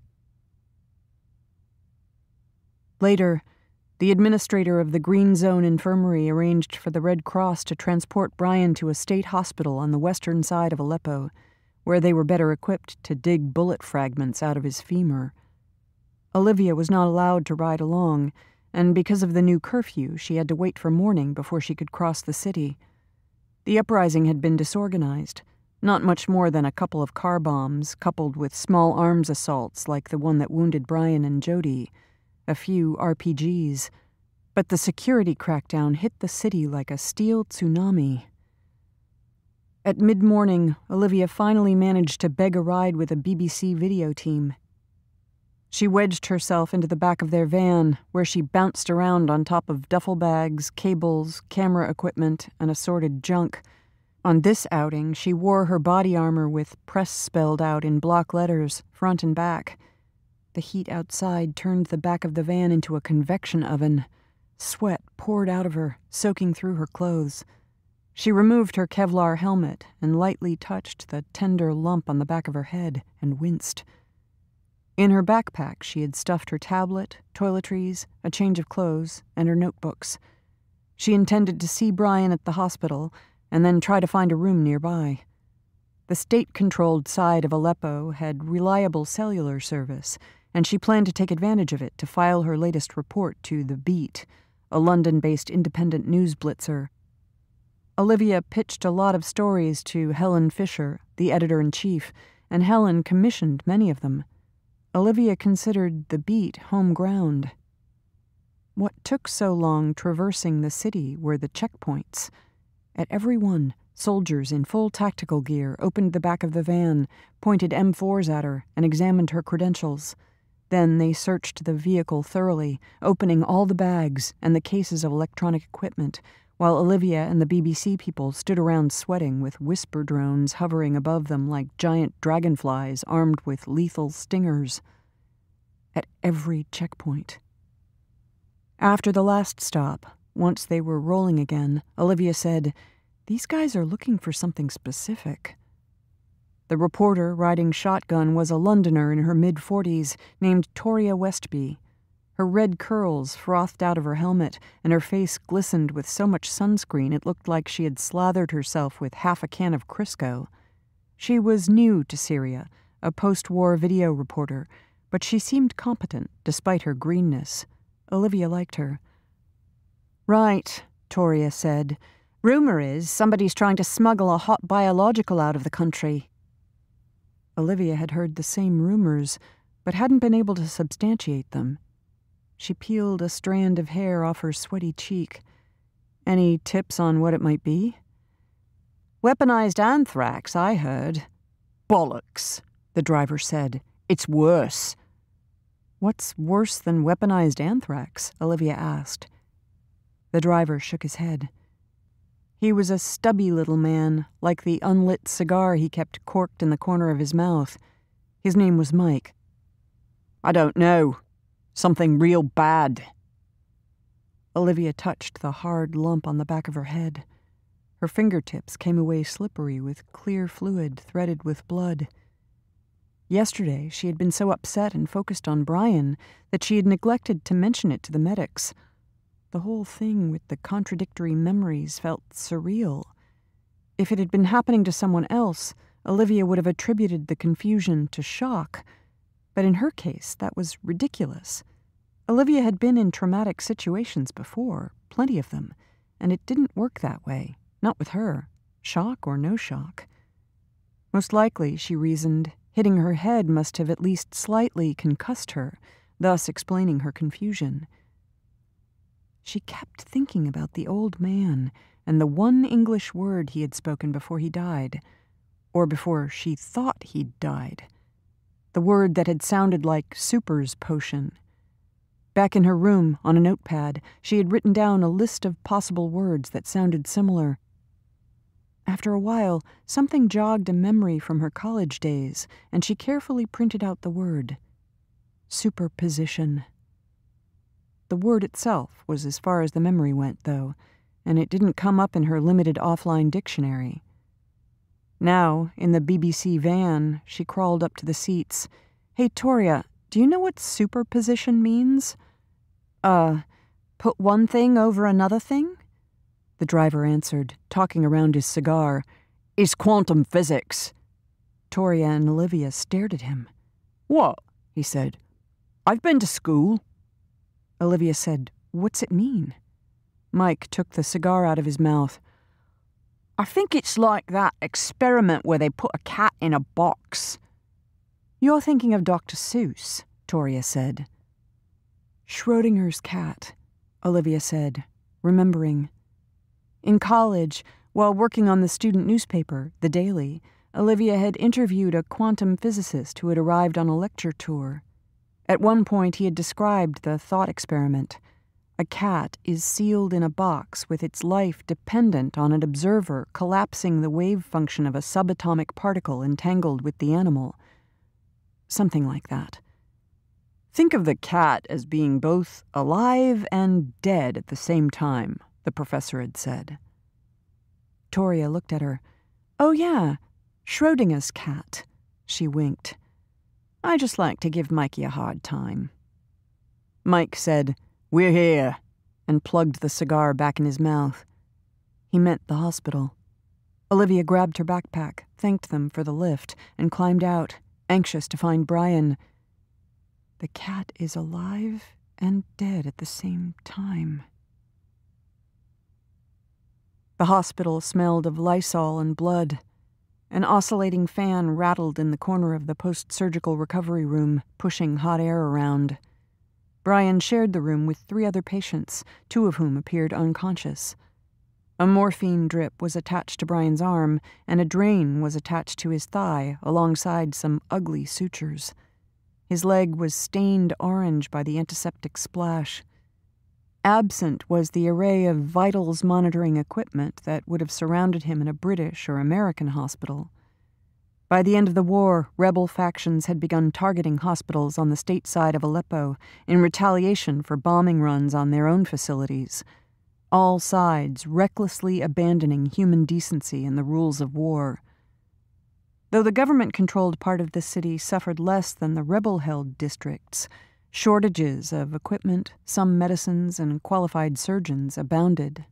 Later, the administrator of the Green Zone Infirmary arranged for the Red Cross to transport Brian to a state hospital on the western side of Aleppo, where they were better equipped to dig bullet fragments out of his femur. Olivia was not allowed to ride along, and because of the new curfew, she had to wait for morning before she could cross the city. The uprising had been disorganized, not much more than a couple of car bombs, coupled with small arms assaults like the one that wounded Brian and Jody, a few R P Gs. But the security crackdown hit the city like a steel tsunami. At mid-morning, Olivia finally managed to beg a ride with a B B C video team. She wedged herself into the back of their van, where she bounced around on top of duffel bags, cables, camera equipment, and assorted junk. On this outing, she wore her body armor with press spelled out in block letters, front and back. The heat outside turned the back of the van into a convection oven. Sweat poured out of her, soaking through her clothes. She removed her Kevlar helmet and lightly touched the tender lump on the back of her head and winced. In her backpack, she had stuffed her tablet, toiletries, a change of clothes, and her notebooks. She intended to see Brian at the hospital and then try to find a room nearby. The state-controlled side of Aleppo had reliable cellular service, and she planned to take advantage of it to file her latest report to The Beat, a London-based independent news blitzer. Olivia pitched a lot of stories to Helen Fisher, the editor-in-chief, and Helen commissioned many of them. Olivia considered The Beat home ground. What took so long traversing the city were the checkpoints. At every one, soldiers in full tactical gear opened the back of the van, pointed M fours at her, and examined her credentials. Then they searched the vehicle thoroughly, opening all the bags and the cases of electronic equipment, while Olivia and the B B C people stood around sweating with whisper drones hovering above them like giant dragonflies armed with lethal stingers. At every checkpoint. After the last stop, once they were rolling again, Olivia said, "These guys are looking for something specific." The reporter riding shotgun was a Londoner in her mid-forties named Toria Westby. Her red curls frothed out of her helmet, and her face glistened with so much sunscreen it looked like she had slathered herself with half a can of Crisco. She was new to Syria, a post-war video reporter, but she seemed competent despite her greenness. Olivia liked her. "Right," Toria said. "Rumor is somebody's trying to smuggle a hot biological out of the country." Olivia had heard the same rumors, but hadn't been able to substantiate them. She peeled a strand of hair off her sweaty cheek. "Any tips on what it might be?" "Weaponized anthrax, I heard." "Bollocks," the driver said. "It's worse." "What's worse than weaponized anthrax?" Olivia asked. The driver shook his head. He was a stubby little man, like the unlit cigar he kept corked in the corner of his mouth. His name was Mike. "I don't know. Something real bad." Olivia touched the hard lump on the back of her head. Her fingertips came away slippery with clear fluid threaded with blood. Yesterday, she had been so upset and focused on Brian that she had neglected to mention it to the medics. The whole thing with the contradictory memories felt surreal. If it had been happening to someone else, Olivia would have attributed the confusion to shock. But in her case, that was ridiculous. Olivia had been in traumatic situations before, plenty of them, and it didn't work that way, not with her, shock or no shock. Most likely, she reasoned, hitting her head must have at least slightly concussed her, thus explaining her confusion. She kept thinking about the old man and the one English word he had spoken before he died, or before she thought he'd died. The word that had sounded like Super's potion. Back in her room, on a notepad, she had written down a list of possible words that sounded similar. After a while, something jogged a memory from her college days, and she carefully printed out the word. Superposition. The word itself was as far as the memory went, though, and it didn't come up in her limited offline dictionary. Now, in the B B C van, she crawled up to the seats. "Hey, Toria, do you know what superposition means?" Uh, put one thing over another thing?" The driver answered, talking around his cigar. "It's quantum physics." Toria and Olivia stared at him. "What?" he said. "I've been to school." Olivia said, "What's it mean?" Mike took the cigar out of his mouth. "I think it's like that experiment where they put a cat in a box." "You're thinking of Doctor Seuss," Toria said. Schrodinger's cat, Olivia said, remembering. In college, while working on the student newspaper, The Daily, Olivia had interviewed a quantum physicist who had arrived on a lecture tour. At one point, he had described the thought experiment. A cat is sealed in a box with its life dependent on an observer collapsing the wave function of a subatomic particle entangled with the animal. Something like that. "Think of the cat as being both alive and dead at the same time," the professor had said. Toria looked at her. "Oh yeah, Schrodinger's cat," she winked. "I just like to give Mikey a hard time." Mike said, "We're here," and plugged the cigar back in his mouth. He meant the hospital. Olivia grabbed her backpack, thanked them for the lift, and climbed out, anxious to find Brian. The cat is alive and dead at the same time. The hospital smelled of Lysol and blood. An oscillating fan rattled in the corner of the post-surgical recovery room, pushing hot air around. Brian shared the room with three other patients, two of whom appeared unconscious. A morphine drip was attached to Brian's arm, and a drain was attached to his thigh alongside some ugly sutures. His leg was stained orange by the antiseptic splash. Absent was the array of vitals monitoring equipment that would have surrounded him in a British or American hospital. By the end of the war, rebel factions had begun targeting hospitals on the state side of Aleppo in retaliation for bombing runs on their own facilities. All sides recklessly abandoning human decency and the rules of war. Though the government-controlled part of the city suffered less than the rebel-held districts, shortages of equipment, some medicines, and qualified surgeons abounded.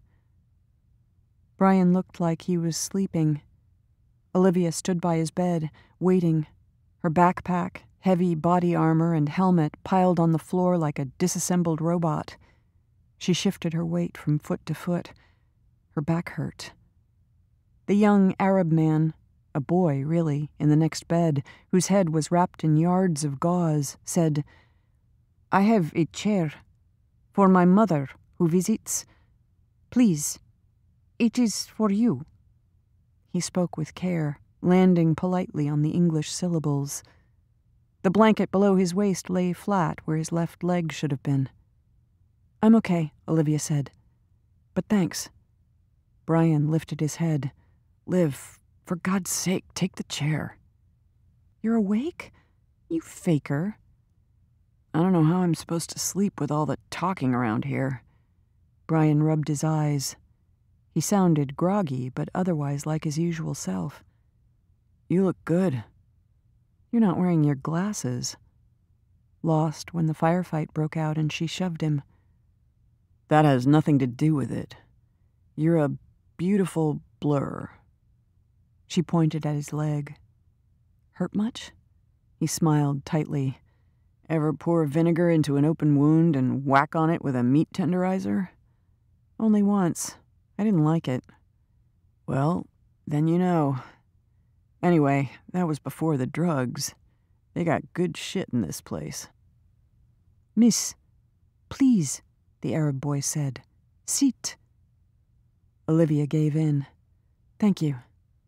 Brian looked like he was sleeping. Olivia stood by his bed, waiting, her backpack, heavy body armor, and helmet piled on the floor like a disassembled robot. She shifted her weight from foot to foot. Her back hurt. The young Arab man, a boy, really, in the next bed, whose head was wrapped in yards of gauze, said, "I have a chair for my mother who visits. Please, it is for you." He spoke with care, landing politely on the English syllables. The blanket below his waist lay flat where his left leg should have been. "I'm okay," Olivia said. "But thanks." Brian lifted his head. "Liv, for God's sake, take the chair." "You're awake? You faker." "I don't know how I'm supposed to sleep with all the talking around here." Brian rubbed his eyes. He sounded groggy, but otherwise like his usual self. "You look good." "You're not wearing your glasses." Lost when the firefight broke out and she shoved him. "That has nothing to do with it. You're a beautiful blur." She pointed at his leg. "Hurt much?" He smiled tightly. "Ever pour vinegar into an open wound and whack on it with a meat tenderizer?" "Only once. I didn't like it." "Well, then you know. Anyway, that was before the drugs. They got good shit in this place." "Miss, please," the Arab boy said. "Sit." Olivia gave in. "Thank you."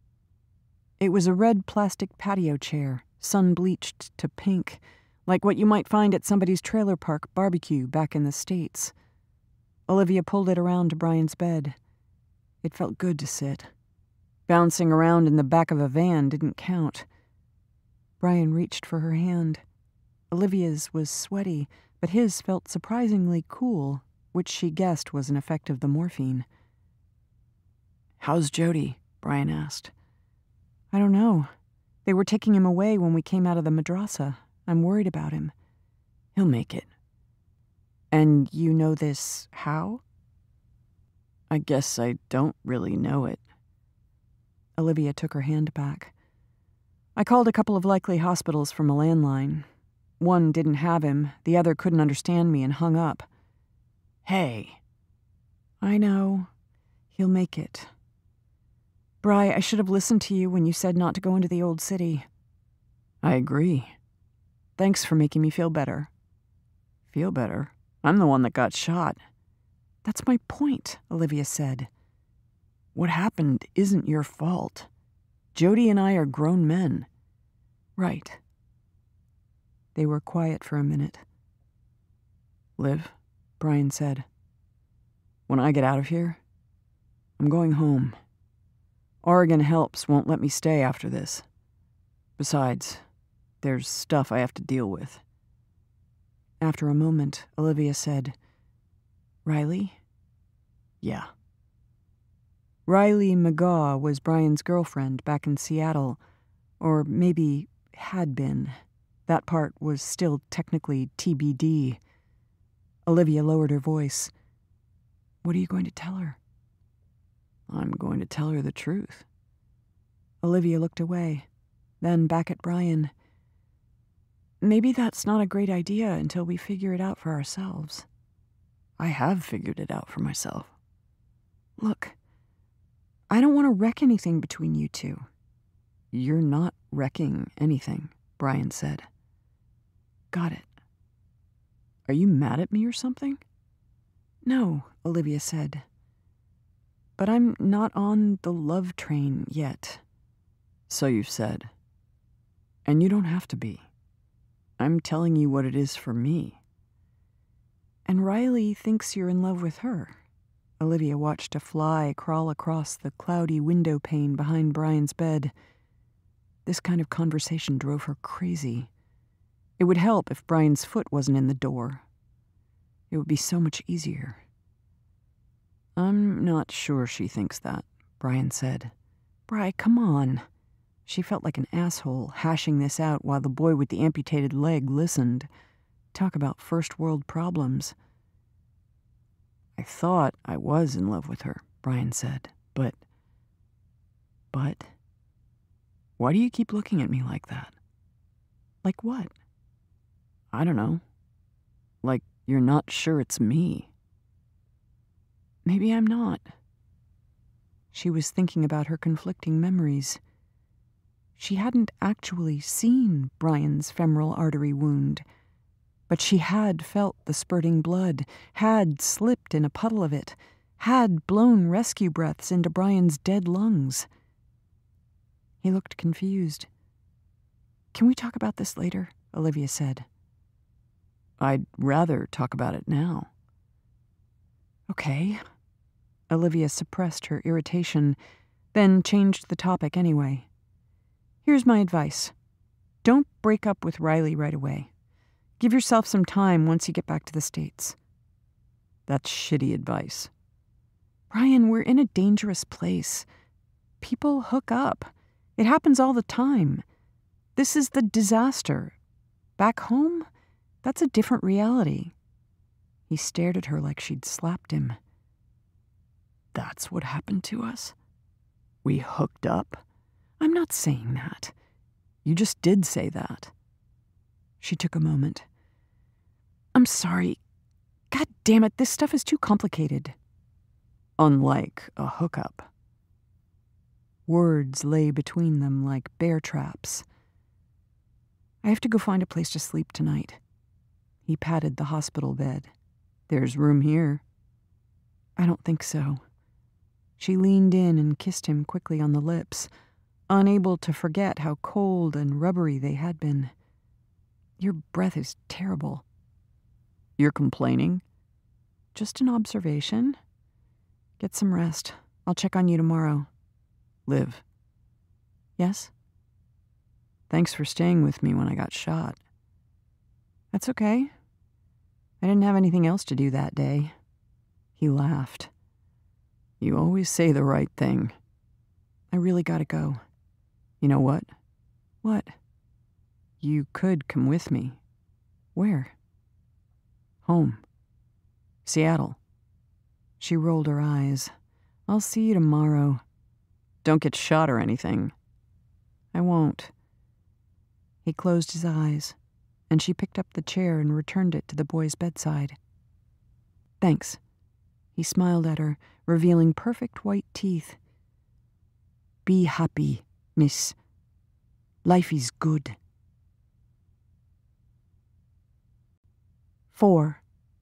It was a red plastic patio chair, sun-bleached to pink, like what you might find at somebody's trailer park barbecue back in the States. Olivia pulled it around to Brian's bed. It felt good to sit. Bouncing around in the back of a van didn't count. Brian reached for her hand. Olivia's was sweaty, but his felt surprisingly cool, which she guessed was an effect of the morphine. "How's Jody?" Brian asked. "I don't know. They were taking him away when we came out of the madrasa. I'm worried about him." "He'll make it." "And you know this how?" "I guess I don't really know it." Olivia took her hand back. "I called a couple of likely hospitals from a landline. One didn't have him, the other couldn't understand me and hung up." "Hey." "I know. He'll make it. Bri, I should have listened to you when you said not to go into the old city." "I agree." "Thanks for making me feel better." "Feel better? I'm the one that got shot." "That's my point," Olivia said. "What happened isn't your fault. Jody and I are grown men." "Right." They were quiet for a minute. "Liv," Brian said, "when I get out of here, I'm going home. Oregon Helps won't let me stay after this. Besides, there's stuff I have to deal with." After a moment, Olivia said, "Riley?" "Yeah." Riley McGaw was Brian's girlfriend back in Seattle, or maybe had been. That part was still technically T B D. Olivia lowered her voice. "What are you going to tell her?" "I'm going to tell her the truth." Olivia looked away, then back at Brian. "Maybe that's not a great idea until we figure it out for ourselves." "I have figured it out for myself." "Look, I don't want to wreck anything between you two." "You're not wrecking anything," Brian said. "Got it." "Are you mad at me or something?" "No," Olivia said. "But I'm not on the love train yet." "So you've said. And you don't have to be. I'm telling you what it is for me." And Riley thinks you're in love with her. Olivia watched a fly crawl across the cloudy window pane behind Brian's bed. This kind of conversation drove her crazy. It would help if Brian's foot wasn't in the door. It would be so much easier. I'm not sure she thinks that, Brian said. Bri, come on. She felt like an asshole, hashing this out while the boy with the amputated leg listened. Talk about first world problems. I thought I was in love with her, Brian said, but... But? Why do you keep looking at me like that? Like what? I don't know. Like you're not sure it's me. Maybe I'm not. She was thinking about her conflicting memories. She hadn't actually seen Brian's femoral artery wound, but she had felt the spurting blood, had slipped in a puddle of it, had blown rescue breaths into Brian's dead lungs. He looked confused. Can we talk about this later? Olivia said. I'd rather talk about it now. Okay. Olivia suppressed her irritation, then changed the topic anyway. Here's my advice. Don't break up with Riley right away. Give yourself some time once you get back to the States. That's shitty advice. Brian, we're in a dangerous place. People hook up. It happens all the time. This is the disaster. Back home, that's a different reality. He stared at her like she'd slapped him. That's what happened to us? We hooked up? I'm not saying that. You just did say that. She took a moment. I'm sorry. God damn it, this stuff is too complicated. Unlike a hookup. Words lay between them like bear traps. I have to go find a place to sleep tonight. He patted the hospital bed. There's room here. I don't think so. She leaned in and kissed him quickly on the lips, unable to forget how cold and rubbery they had been. Your breath is terrible. You're complaining? Just an observation. Get some rest. I'll check on you tomorrow. Liv. Yes? Thanks for staying with me when I got shot. That's okay. I didn't have anything else to do that day. He laughed. You always say the right thing. I really gotta go. You know what? What? You could come with me. Where? Home. Seattle. She rolled her eyes. I'll see you tomorrow. Don't get shot or anything. I won't. He closed his eyes, and she picked up the chair and returned it to the boy's bedside. Thanks. He smiled at her, revealing perfect white teeth. Be happy, miss. Life is good. Four.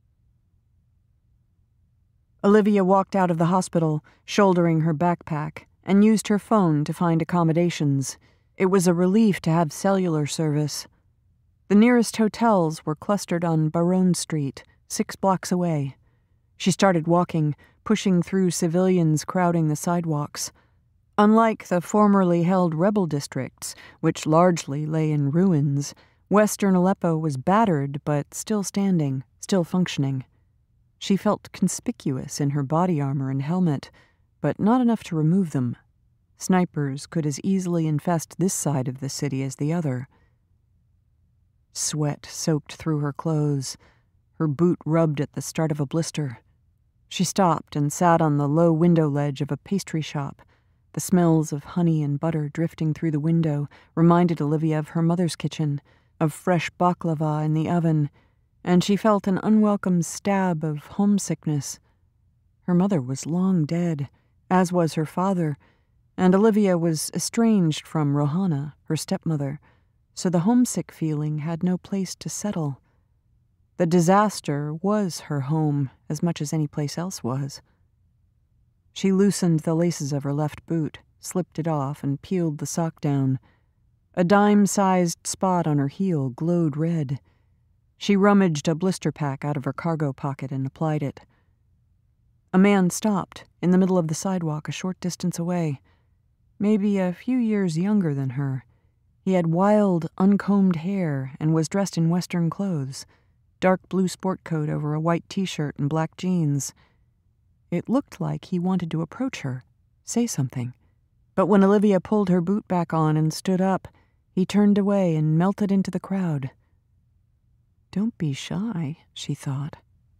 Olivia walked out of the hospital, shouldering her backpack, and used her phone to find accommodations. It was a relief to have cellular service. The nearest hotels were clustered on Baronne Street, six blocks away. She started walking, pushing through civilians crowding the sidewalks. Unlike the formerly held rebel districts, which largely lay in ruins, western Aleppo was battered but still standing, still functioning. She felt conspicuous in her body armor and helmet, but not enough to remove them. Snipers could as easily infest this side of the city as the other. Sweat soaked through her clothes. Her boot rubbed at the start of a blister. She stopped and sat on the low window ledge of a pastry shop. The smells of honey and butter drifting through the window reminded Olivia of her mother's kitchen, of fresh baklava in the oven, and she felt an unwelcome stab of homesickness. Her mother was long dead, as was her father, and Olivia was estranged from Rohana, her stepmother, so the homesick feeling had no place to settle. The disaster was her home as much as any place else was. She loosened the laces of her left boot, slipped it off, and peeled the sock down. A dime-sized spot on her heel glowed red. She rummaged a blister pack out of her cargo pocket and applied it. A man stopped in the middle of the sidewalk a short distance away, maybe a few years younger than her. He had wild, uncombed hair and was dressed in Western clothes, dark blue sport coat over a white t-shirt and black jeans. It looked like he wanted to approach her, say something. But when Olivia pulled her boot back on and stood up, he turned away and melted into the crowd. Don't be shy, she thought.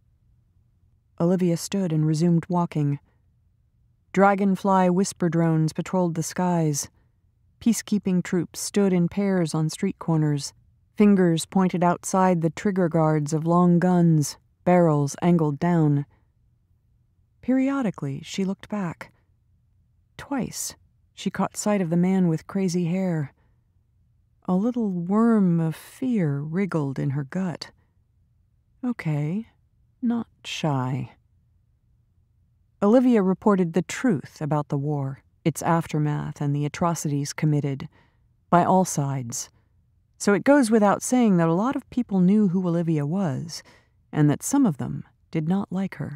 Olivia stood and resumed walking. Dragonfly whisper drones patrolled the skies. Peacekeeping troops stood in pairs on street corners. Fingers pointed outside the trigger guards of long guns, barrels angled down. Periodically, she looked back. Twice, she caught sight of the man with crazy hair. A little worm of fear wriggled in her gut. Okay, not shy. Olivia reported the truth about the war, its aftermath, and the atrocities committed by all sides. So it goes without saying that a lot of people knew who Olivia was, and that some of them did not like her.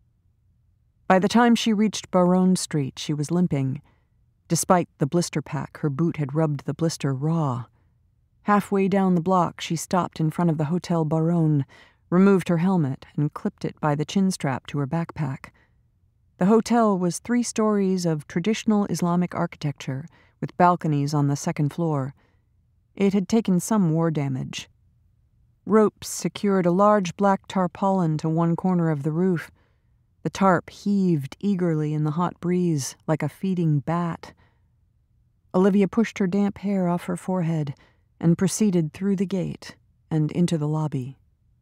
By the time she reached Baronne Street, she was limping. Despite the blister pack, her boot had rubbed the blister raw. Halfway down the block, she stopped in front of the Hotel Baronne, removed her helmet, and clipped it by the chin strap to her backpack. The hotel was three stories of traditional Islamic architecture, with balconies on the second floor. It had taken some war damage. Ropes secured a large black tarpaulin to one corner of the roof. The tarp heaved eagerly in the hot breeze, like a feeding bat. Olivia pushed her damp hair off her forehead and proceeded through the gate and into the lobby.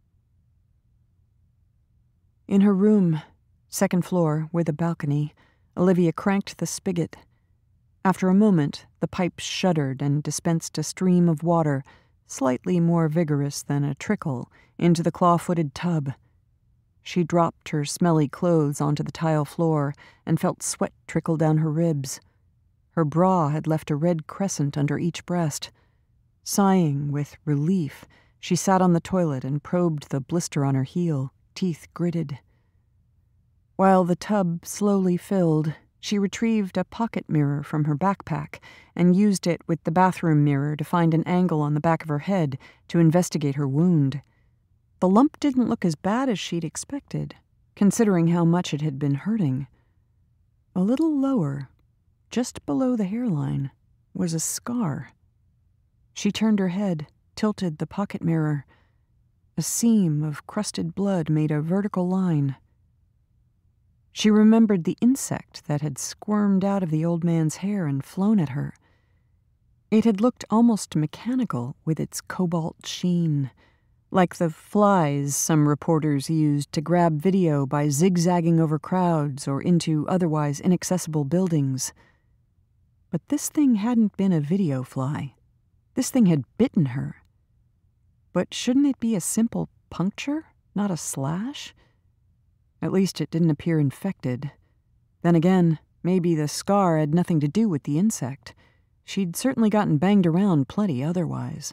In her room, second floor, with a balcony, Olivia cranked the spigot. After a moment, the pipes shuddered and dispensed a stream of water, slightly more vigorous than a trickle, into the claw-footed tub. She dropped her smelly clothes onto the tile floor and felt sweat trickle down her ribs. Her bra had left a red crescent under each breast. Sighing with relief, she sat on the toilet and probed the blister on her heel, teeth gritted. While the tub slowly filled, she retrieved a pocket mirror from her backpack and used it with the bathroom mirror to find an angle on the back of her head to investigate her wound. The lump didn't look as bad as she'd expected, considering how much it had been hurting. A little lower, just below the hairline, was a scar. She turned her head, tilted the pocket mirror. A seam of crusted blood made a vertical line. She remembered the insect that had squirmed out of the old man's hair and flown at her. It had looked almost mechanical with its cobalt sheen, like the flies some reporters used to grab video by zigzagging over crowds or into otherwise inaccessible buildings. But this thing hadn't been a video fly. This thing had bitten her. But shouldn't it be a simple puncture, not a slash? At least it didn't appear infected. Then again, maybe the scar had nothing to do with the insect. She'd certainly gotten banged around plenty otherwise.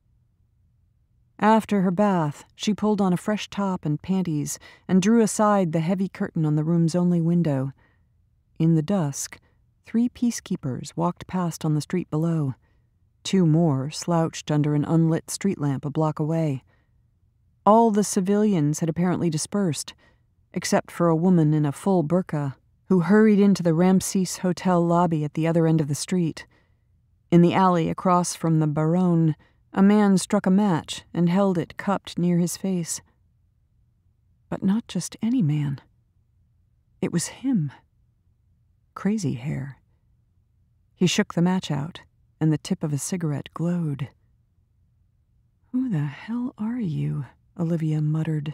After her bath, she pulled on a fresh top and panties and drew aside the heavy curtain on the room's only window. In the dusk, three peacekeepers walked past on the street below. Two more slouched under an unlit street lamp a block away. All the civilians had apparently dispersed, except for a woman in a full burqa who hurried into the Ramses Hotel lobby at the other end of the street. In the alley across from the Baronne, a man struck a match and held it cupped near his face. But not just any man. It was him. Crazy hair. He shook the match out, and the tip of a cigarette glowed. "Who the hell are you?" Olivia muttered.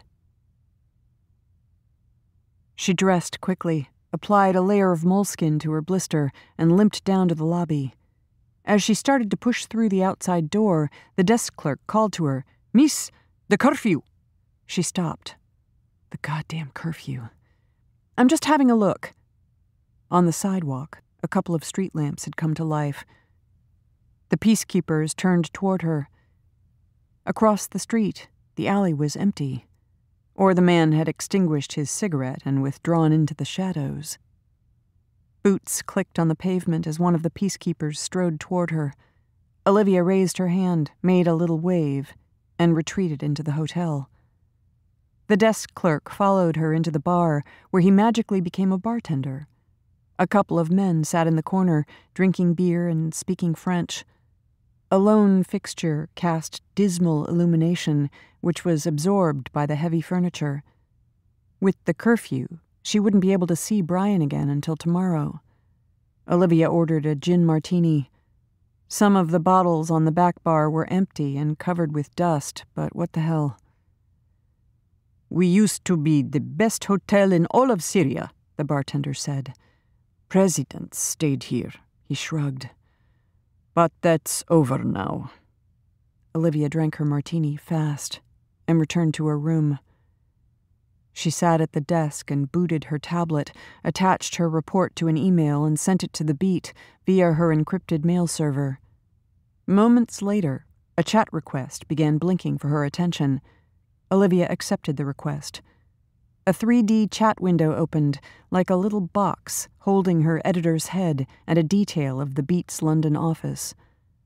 She dressed quickly, applied a layer of moleskin to her blister, and limped down to the lobby. As she started to push through the outside door, the desk clerk called to her, "Miss, the curfew!" She stopped. The goddamn curfew. "I'm just having a look." On the sidewalk, a couple of street lamps had come to life. The peacekeepers turned toward her. Across the street, The alley was empty. Or the man had extinguished his cigarette and withdrawn into the shadows. Boots clicked on the pavement as one of the peacekeepers strode toward her. Olivia raised her hand, made a little wave, and retreated into the hotel. The desk clerk followed her into the bar, where he magically became a bartender. A couple of men sat in the corner, drinking beer and speaking French. A lone fixture cast dismal illumination, which was absorbed by the heavy furniture. With the curfew, she wouldn't be able to see Brian again until tomorrow. Olivia ordered a gin martini. Some of the bottles on the back bar were empty and covered with dust, but what the hell? "We used to be the best hotel in all of Syria," the bartender said. "Presidents stayed here," he shrugged. "But that's over now." Olivia drank her martini fast and returned to her room. She sat at the desk and booted her tablet, attached her report to an email, and sent it to the Beat via her encrypted mail server. Moments later, a chat request began blinking for her attention. Olivia accepted the request. A three D chat window opened, like a little box holding her editor's head and a detail of the Beat's London office.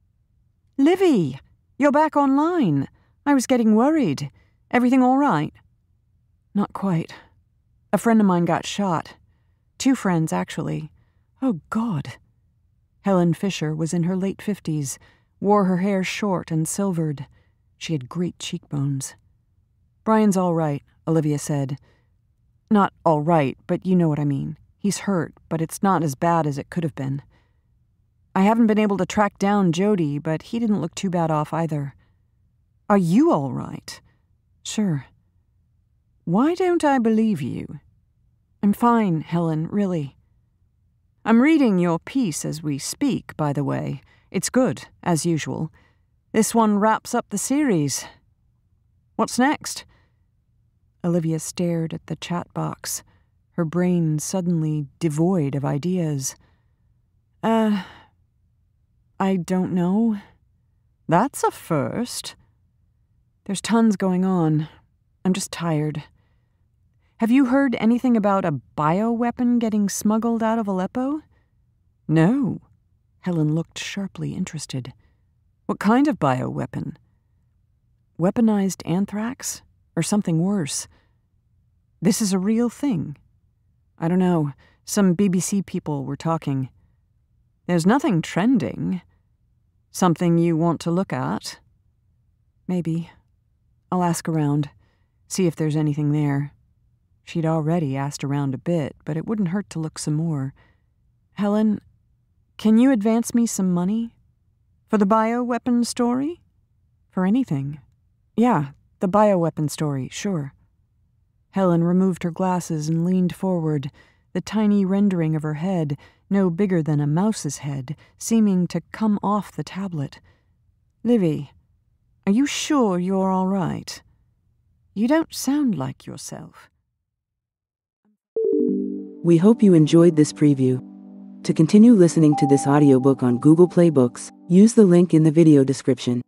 "Livy, you're back online. I was getting worried. Everything all right?" "Not quite. A friend of mine got shot. Two friends, actually. Oh, God." Helen Fisher was in her late fifties, wore her hair short and silvered. She had great cheekbones. "Brian's all right," Olivia said. "Not all right, but you know what I mean. He's hurt, but it's not as bad as it could have been. I haven't been able to track down Jody, but he didn't look too bad off either." "Are you all right?" "Sure." "Why don't I believe you?" "I'm fine, Helen, really." "I'm reading your piece as we speak, by the way. It's good, as usual. This one wraps up the series. What's next?" Olivia stared at the chat box, her brain suddenly devoid of ideas. Uh, I don't know. "That's a first." "There's tons going on. I'm just tired. Have you heard anything about a bioweapon getting smuggled out of Aleppo?" "No." Helen looked sharply interested. "What kind of bioweapon?" "Weaponized anthrax? Or something worse. This is a real thing." "I don't know. Some B B C people were talking." "There's nothing trending. Something you want to look at?" "Maybe. I'll ask around, see if there's anything there." She'd already asked around a bit, but it wouldn't hurt to look some more. "Helen, can you advance me some money?" "For the bioweapon story?" "For anything. Yeah, the bioweapon story, sure." Helen removed her glasses and leaned forward, the tiny rendering of her head, no bigger than a mouse's head, seeming to come off the tablet. "Livy, are you sure you're all right? You don't sound like yourself." We hope you enjoyed this preview. To continue listening to this audiobook on Google Play Books, use the link in the video description.